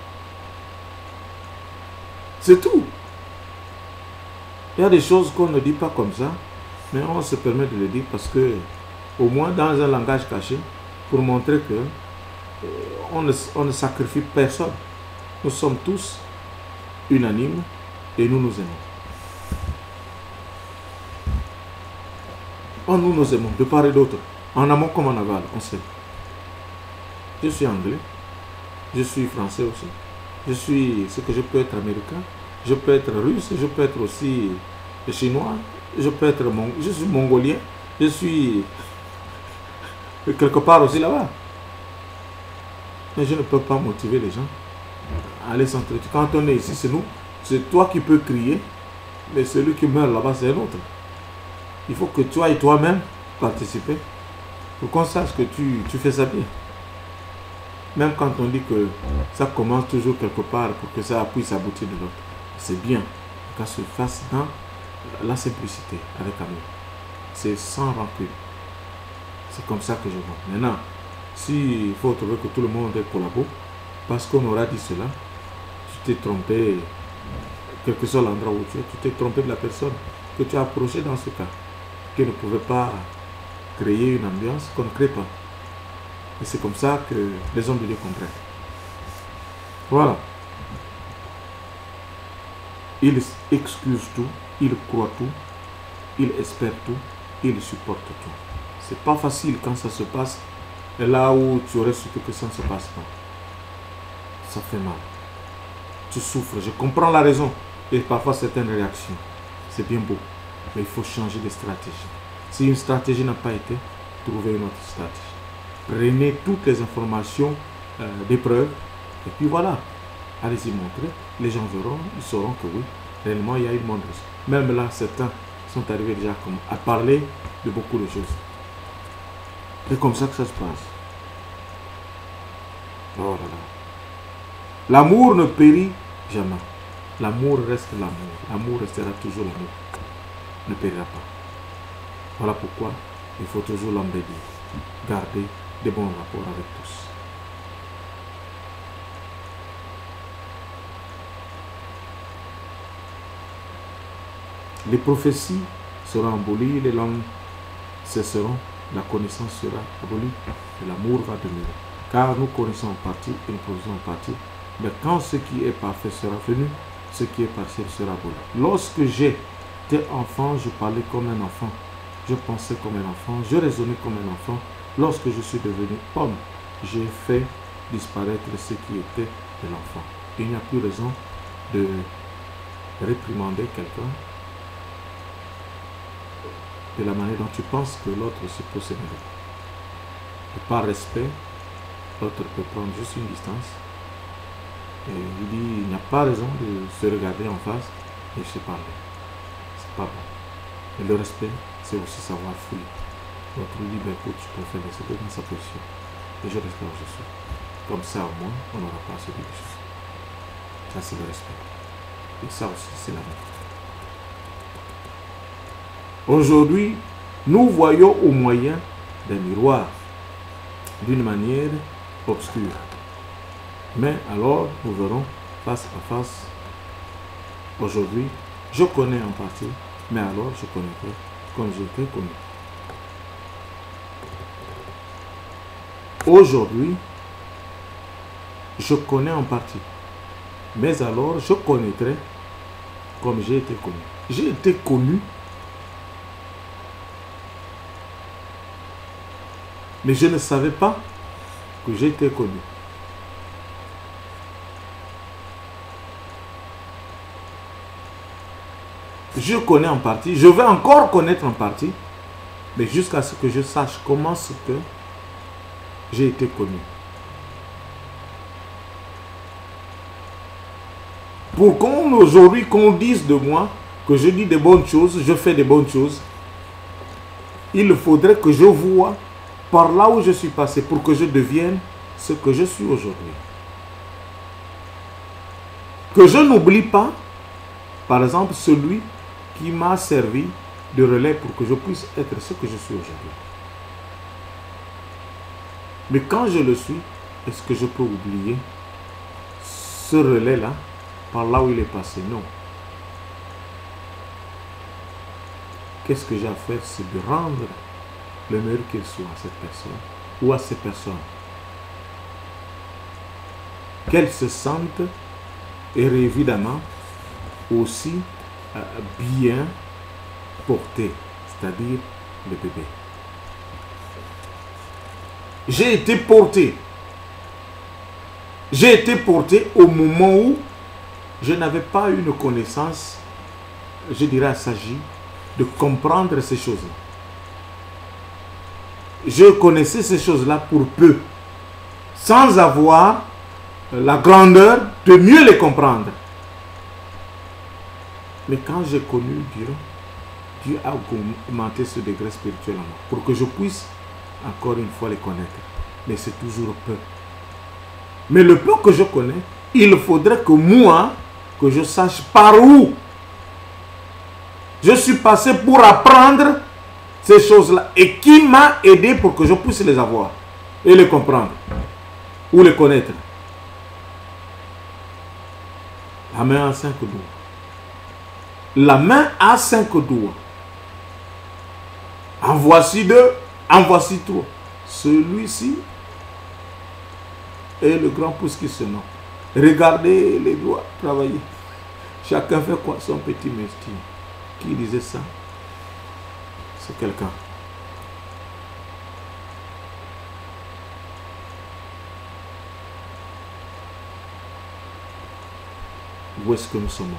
C'est tout. Il y a des choses qu'on ne dit pas comme ça, mais on se permet de le dire parce que, au moins dans un langage caché, pour montrer que euh, on, ne, on ne sacrifie personne. Nous sommes tous unanimes et nous nous aimons. Oh, nous nous aimons de part et d'autre, en amont comme en aval, on sait. Je suis anglais, je suis français aussi, je suis ce que je peux être américain, je peux être russe, je peux être aussi chinois, je peux être mon, je suis mongolien, je suis quelque part aussi là-bas. Mais je ne peux pas motiver les gens à aller s'entretenir. Quand on est ici, c'est nous, c'est toi qui peux crier, mais celui qui meurt là-bas, c'est un autre. Il faut que toi et toi-même participer pour qu'on sache que tu, tu fais ça bien. Même quand on dit que ça commence toujours quelque part pour que ça puisse aboutir de l'autre. C'est bien qu'ça se fasse dans la simplicité, avec amour. C'est sans rancune. C'est comme ça que je vois. Maintenant, s'il faut trouver que tout le monde collabore, parce qu'on aura dit cela, tu t'es trompé, quel que soit l'endroit où tu es, tu t'es trompé de la personne que tu as approchée dans ce cas, qui ne pouvait pas créer une ambiance qu'on ne crée pas. Et c'est comme ça que les hommes de Dieu comprennent. Voilà. Il excuse tout, il croit tout, il espère tout, il supporte tout. C'est pas facile quand ça se passe et là où tu aurais su que ça ne se passe pas. Ça fait mal. Tu souffres. Je comprends la raison et parfois certaines réactions. C'est bien beau. Mais il faut changer de stratégie. Si une stratégie n'a pas été, trouvez une autre stratégie. Prenez toutes les informations euh, des preuves et puis voilà. Allez-y montrer. Les gens verront, ils sauront que oui, réellement il y a une bonne raison. Même là, certains sont arrivés déjà comme à parler de beaucoup de choses. C'est comme ça que ça se passe. Oh là là. L'amour ne périt jamais. L'amour reste l'amour. L'amour restera toujours l'amour. Ne périra pas. Voilà pourquoi il faut toujours l'embellir. Garder de bons rapports avec tous. Les prophéties seront abolies, les langues cesseront, la connaissance sera abolie et l'amour va demeurer. Car nous connaissons en partie et nous connaissons en partie. Mais quand ce qui est parfait sera venu, ce qui est partiel sera aboli. Lorsque j'étais enfant, je parlais comme un enfant. Je pensais comme un enfant, je raisonnais comme un enfant. Lorsque je suis devenu homme, j'ai fait disparaître ce qui était de l'enfant. Il n'y a plus raison de réprimander quelqu'un de la manière dont tu penses que l'autre se peut s'énerver. Et par respect, l'autre peut prendre juste une distance. Et il dit, il n'y a pas raison de se regarder en face et se parler. C'est pas bon. Et le respect, c'est aussi savoir fuir. L'autre lui dit, ben écoute, je préfère laisser dans sa position. Et je reste là où je suis. Comme ça, au moins, on n'aura pas à se dire des choses. Ça, c'est le respect. Et ça aussi, c'est l'amour. Aujourd'hui, nous voyons au moyen d'un miroir, d'une manière obscure. Mais alors, nous verrons face à face. Aujourd'hui, je connais en partie, mais alors je connaîtrai comme j'ai été connu. Aujourd'hui, je connais en partie, mais alors je connaîtrai comme j'ai été connu. J'ai été connu, mais je ne savais pas que j'étais connu. Je connais en partie, je vais encore connaître en partie, mais jusqu'à ce que je sache comment ce que j'ai été connu. Pour qu'on aujourd'hui qu'on dise de moi que je dis des bonnes choses, je fais des bonnes choses, il faudrait que je vois par là où je suis passé pour que je devienne ce que je suis aujourd'hui. Que je n'oublie pas, par exemple, celui qui m'a servi de relais pour que je puisse être ce que je suis aujourd'hui. Mais quand je le suis, est-ce que je peux oublier ce relais-là par là où il est passé? Non. Qu'est-ce que j'ai à faire? C'est de rendre le meilleur qu'il soit à cette personne ou à ces personnes. Qu'elles se sentent et évidemment aussi euh, bien portées, c'est-à-dire le bébé. J'ai été porté. J'ai été porté au moment où je n'avais pas eu une connaissance, je dirais, assagie de comprendre ces choses-là. Je connaissais ces choses-là pour peu, sans avoir la grandeur de mieux les comprendre. Mais quand j'ai connu Dieu, Dieu a augmenté ce degré spirituel en moi, pour que je puisse encore une fois les connaître. Mais c'est toujours peu. Mais le peu que je connais, il faudrait que moi, que je sache par où je suis passé pour apprendre ces choses-là. Et qui m'a aidé pour que je puisse les avoir et les comprendre ou les connaître. La main a cinq doigts. La main a cinq doigts. En voici deux, en voici trois. Celui-ci est le grand pouce qui se nomme. Regardez les doigts travailler. Chacun fait quoi? Son petit métier. Qui disait ça? C'est quelqu'un. Où est-ce que nous sommes?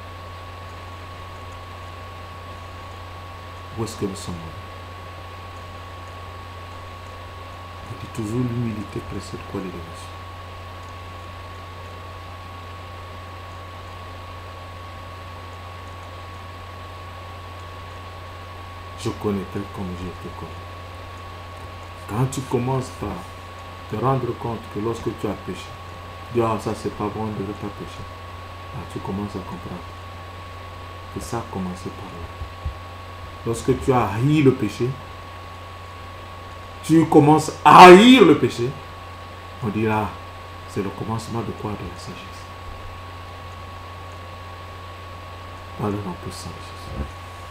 Où est-ce que nous sommes? Je dis toujours l'humilité précède quoi l'élévation. je connaîtrai comme je te connais. Quand tu commences par te rendre compte que lorsque tu as péché, tu dis, ah, ça c'est pas bon, on ne devrait pas pécher. Ah, tu commences à comprendre que ça a commencé par là. Lorsque tu as haï le péché, tu commences à haïr le péché, on dira, c'est le commencement de quoi? De la sagesse. Par le nom puissant de Jésus.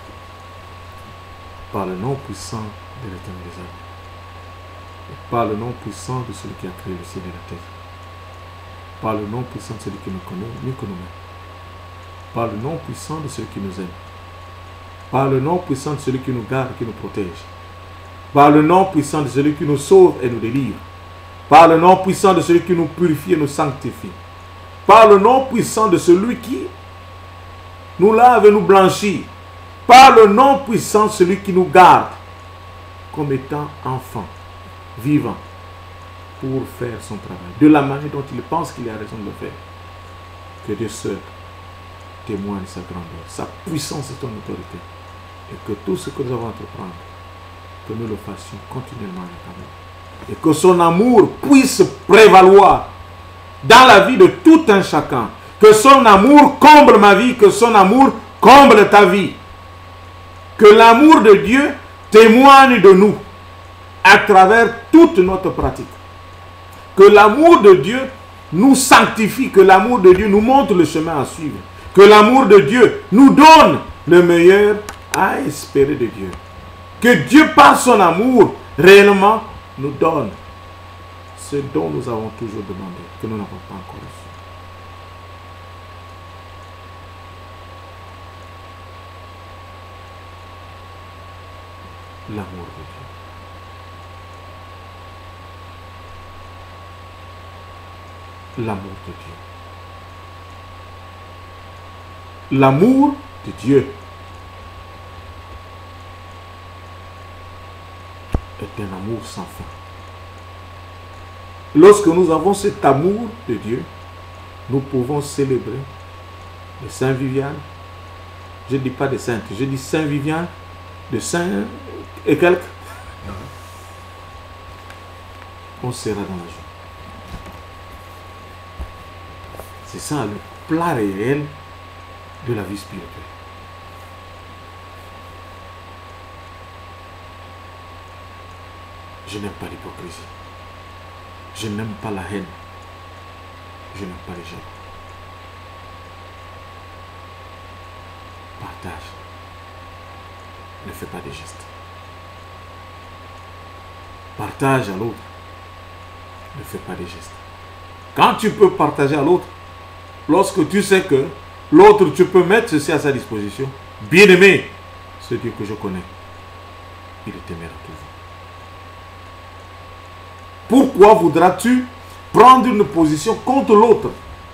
Par le nom puissant de l'Éternel des armées. Et par le nom puissant de celui qui a créé le ciel et la terre. Par le nom puissant de celui qui nous connaît mieux que nous-mêmes. Par le nom puissant de celui qui nous aime. Par le nom puissant de celui qui nous garde et qui nous protège. Par le nom puissant de celui qui nous sauve et nous délivre. Par le nom puissant de celui qui nous purifie et nous sanctifie. Par le nom puissant de celui qui nous lave et nous blanchit. Par le nom puissant de celui qui nous garde comme étant enfants, vivants, pour faire son travail. De la manière dont il pense qu'il a raison de le faire. Que Dieu seul témoigne sa grandeur, sa puissance et son autorité. Et que tout ce que nous avons à entreprendre, que nous le fassions continuellement avec amour. Et que son amour puisse prévaloir dans la vie de tout un chacun. Que son amour comble ma vie, que son amour comble ta vie. Que l'amour de Dieu témoigne de nous à travers toute notre pratique. Que l'amour de Dieu nous sanctifie, que l'amour de Dieu nous montre le chemin à suivre. Que l'amour de Dieu nous donne le meilleur à espérer de Dieu. Que Dieu, par son amour, réellement nous donne ce dont nous avons toujours demandé, que nous n'avons pas encore reçu. L'amour de Dieu. L'amour de Dieu. L'amour de Dieu est un amour sans fin. Lorsque nous avons cet amour de Dieu, nous pouvons célébrer de Saint Viviane. Je ne dis pas de sainte, je dis Saint Viviane, de Saint et quelques. On sera dans la joie. C'est ça le plat réel de la vie spirituelle. Je n'aime pas l'hypocrisie. Je n'aime pas la haine. Je n'aime pas les gens. Partage. Ne fais pas des gestes. Partage à l'autre. Ne fais pas des gestes. Quand tu peux partager à l'autre, lorsque tu sais que l'autre, tu peux mettre ceci à sa disposition, bien-aimé, ce Dieu que je connais, il t'aimera toujours. Pourquoi voudras-tu prendre une position contre l'autre?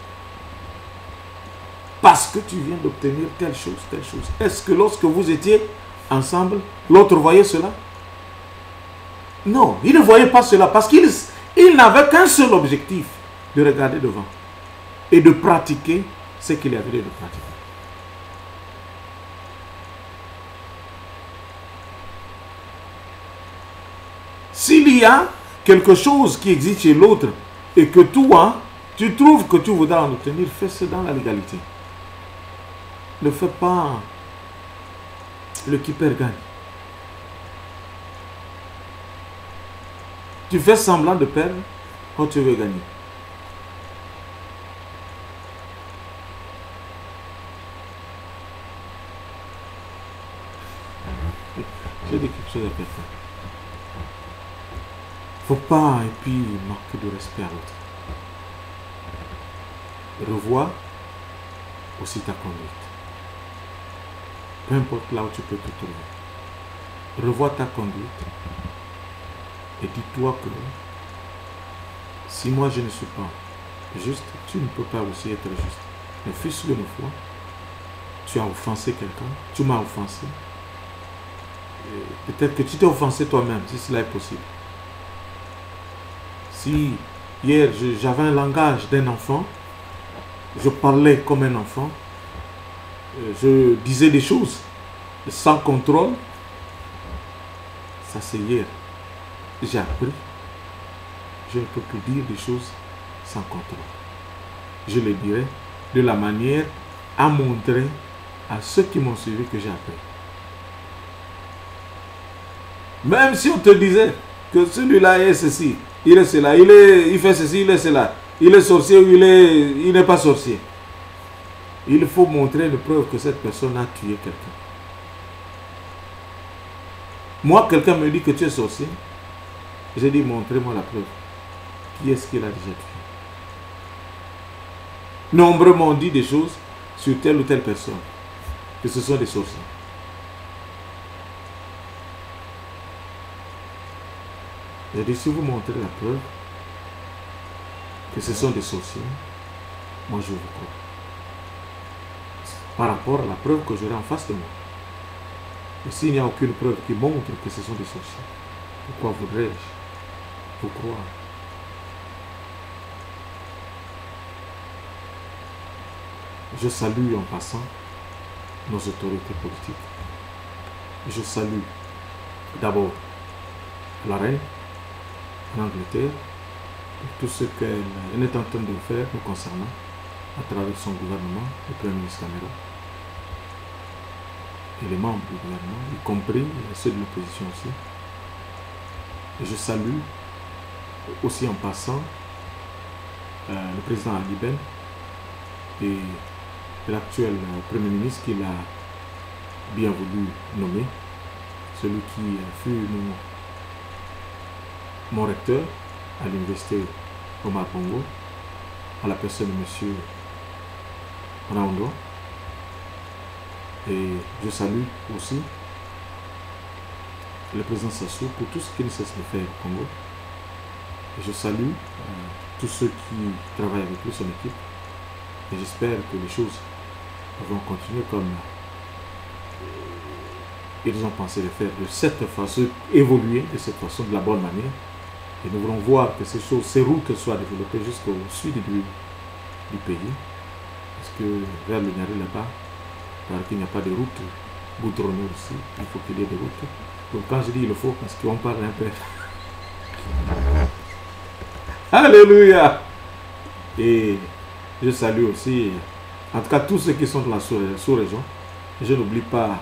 Parce que tu viens d'obtenir telle chose, telle chose. Est-ce que lorsque vous étiez ensemble, l'autre voyait cela? Non, il ne voyait pas cela parce qu'il il n'avait qu'un seul objectif, de regarder devant et de pratiquer ce qu'il avait de pratiquer. S'il y a quelque chose qui existe chez l'autre et que toi, tu trouves que tu voudras en obtenir, fais-ce dans la légalité. Ne fais pas le qui perd gagne. Tu fais semblant de perdre quand tu veux gagner. J'ai dit quelque chose à quelqu'un. Faut pas et puis manquer de respect à l'autre. Revois aussi ta conduite. Peu importe là où tu peux te trouver. Revois ta conduite et dis-toi que si moi je ne suis pas juste, tu ne peux pas aussi être juste. Mais fût-ce une fois, tu as offensé quelqu'un, tu m'as offensé. Peut-être que tu t'es offensé toi-même, si cela est possible. Si hier j'avais un langage d'un enfant, je parlais comme un enfant, je disais des choses sans contrôle, Ça c'est hier. J'ai appris. Je ne peux plus dire des choses sans contrôle. Je le dirai de la manière à montrer à ceux qui m'ont suivi que j'ai appris. Même si on te disait que celui-là est ceci, il est cela, il, est, il fait ceci, il est cela, il est sorcier ou il est, il n'est pas sorcier. Il faut montrer une preuve que cette personne a tué quelqu'un. Moi, quelqu'un me dit que tu es sorcier. J'ai dit, montrez-moi la preuve. Qui est-ce qu'il a déjà tué? Nombreux m'ont dit des choses sur telle ou telle personne, que ce sont des sorciers. J'ai dit, si vous montrez la preuve que ce sont des sorciers, moi je vous crois. Par rapport à la preuve que j'aurai en face de moi. Et s'il n'y a aucune preuve qui montre que ce sont des sorciers, pourquoi voudrais-je vous croire? Je salue en passant nos autorités politiques. Je salue d'abord la reine en Angleterre pour tout ce qu'elle est en train de faire nous concernant à travers son gouvernement, le Premier ministre Cameroun et les membres du gouvernement, y compris ceux de l'opposition aussi. Et je salue aussi en passant euh, le président Ali Ben et l'actuel Premier ministre qu'il a bien voulu nommer, celui qui fut mon, mon recteur à l'université Omar Bongo, à la personne de M. Raundo. Et je salue aussi le président Sassou pour tout ce qu'il ne cesse de faire au Congo. Et je salue euh, tous ceux qui travaillent avec lui, son équipe. Et j'espère que les choses vont continuer comme ils ont pensé le faire, de cette façon, évoluer de cette façon, de la bonne manière. Et nous voulons voir que ces choses, ces routes soient développées jusqu'au sud du, du pays. Parce que vers le Niari là-bas, parce qu'il n'y a pas de route goudronnée aussi, il faut qu'il y ait des routes. Donc quand je dis il faut, parce qu'on parle un peu. Alléluia! Et je salue aussi, en tout cas tous ceux qui sont dans la sous-région. Je n'oublie pas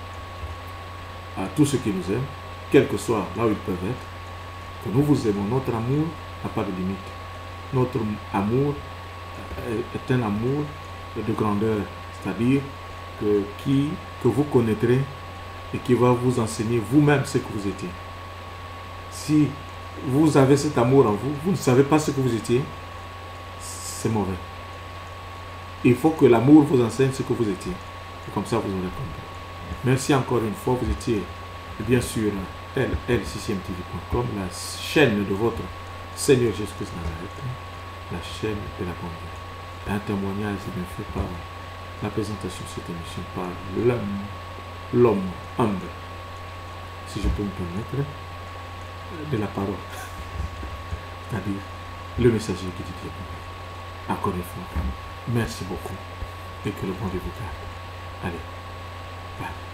à tous ceux qui nous aiment, quel que soit là où ils peuvent être, que nous vous aimons. Notre amour n'a pas de limite. Notre amour est un amour de grandeur, c'est-à-dire que, qui, que vous connaîtrez et qui va vous enseigner vous-même ce que vous étiez. Si vous avez cet amour en vous, vous ne savez pas ce que vous étiez, c'est mauvais. Il faut que l'amour vous enseigne ce que vous étiez. Et comme ça, vous aurez compris. Merci encore une fois. Vous étiez bien sûr L six M T V point com, la chaîne de votre Seigneur Jésus-Christ Nazareth, la chaîne de la bonne vie. Un témoignage bien fait par la présentation de cette émission par l'homme, l'homme humble, si je peux me permettre, de la parole, c'est-à-dire le messager qui dit Dieu. Encore une fois, merci beaucoup et que le bon Dieu vous garde. Allez, bye.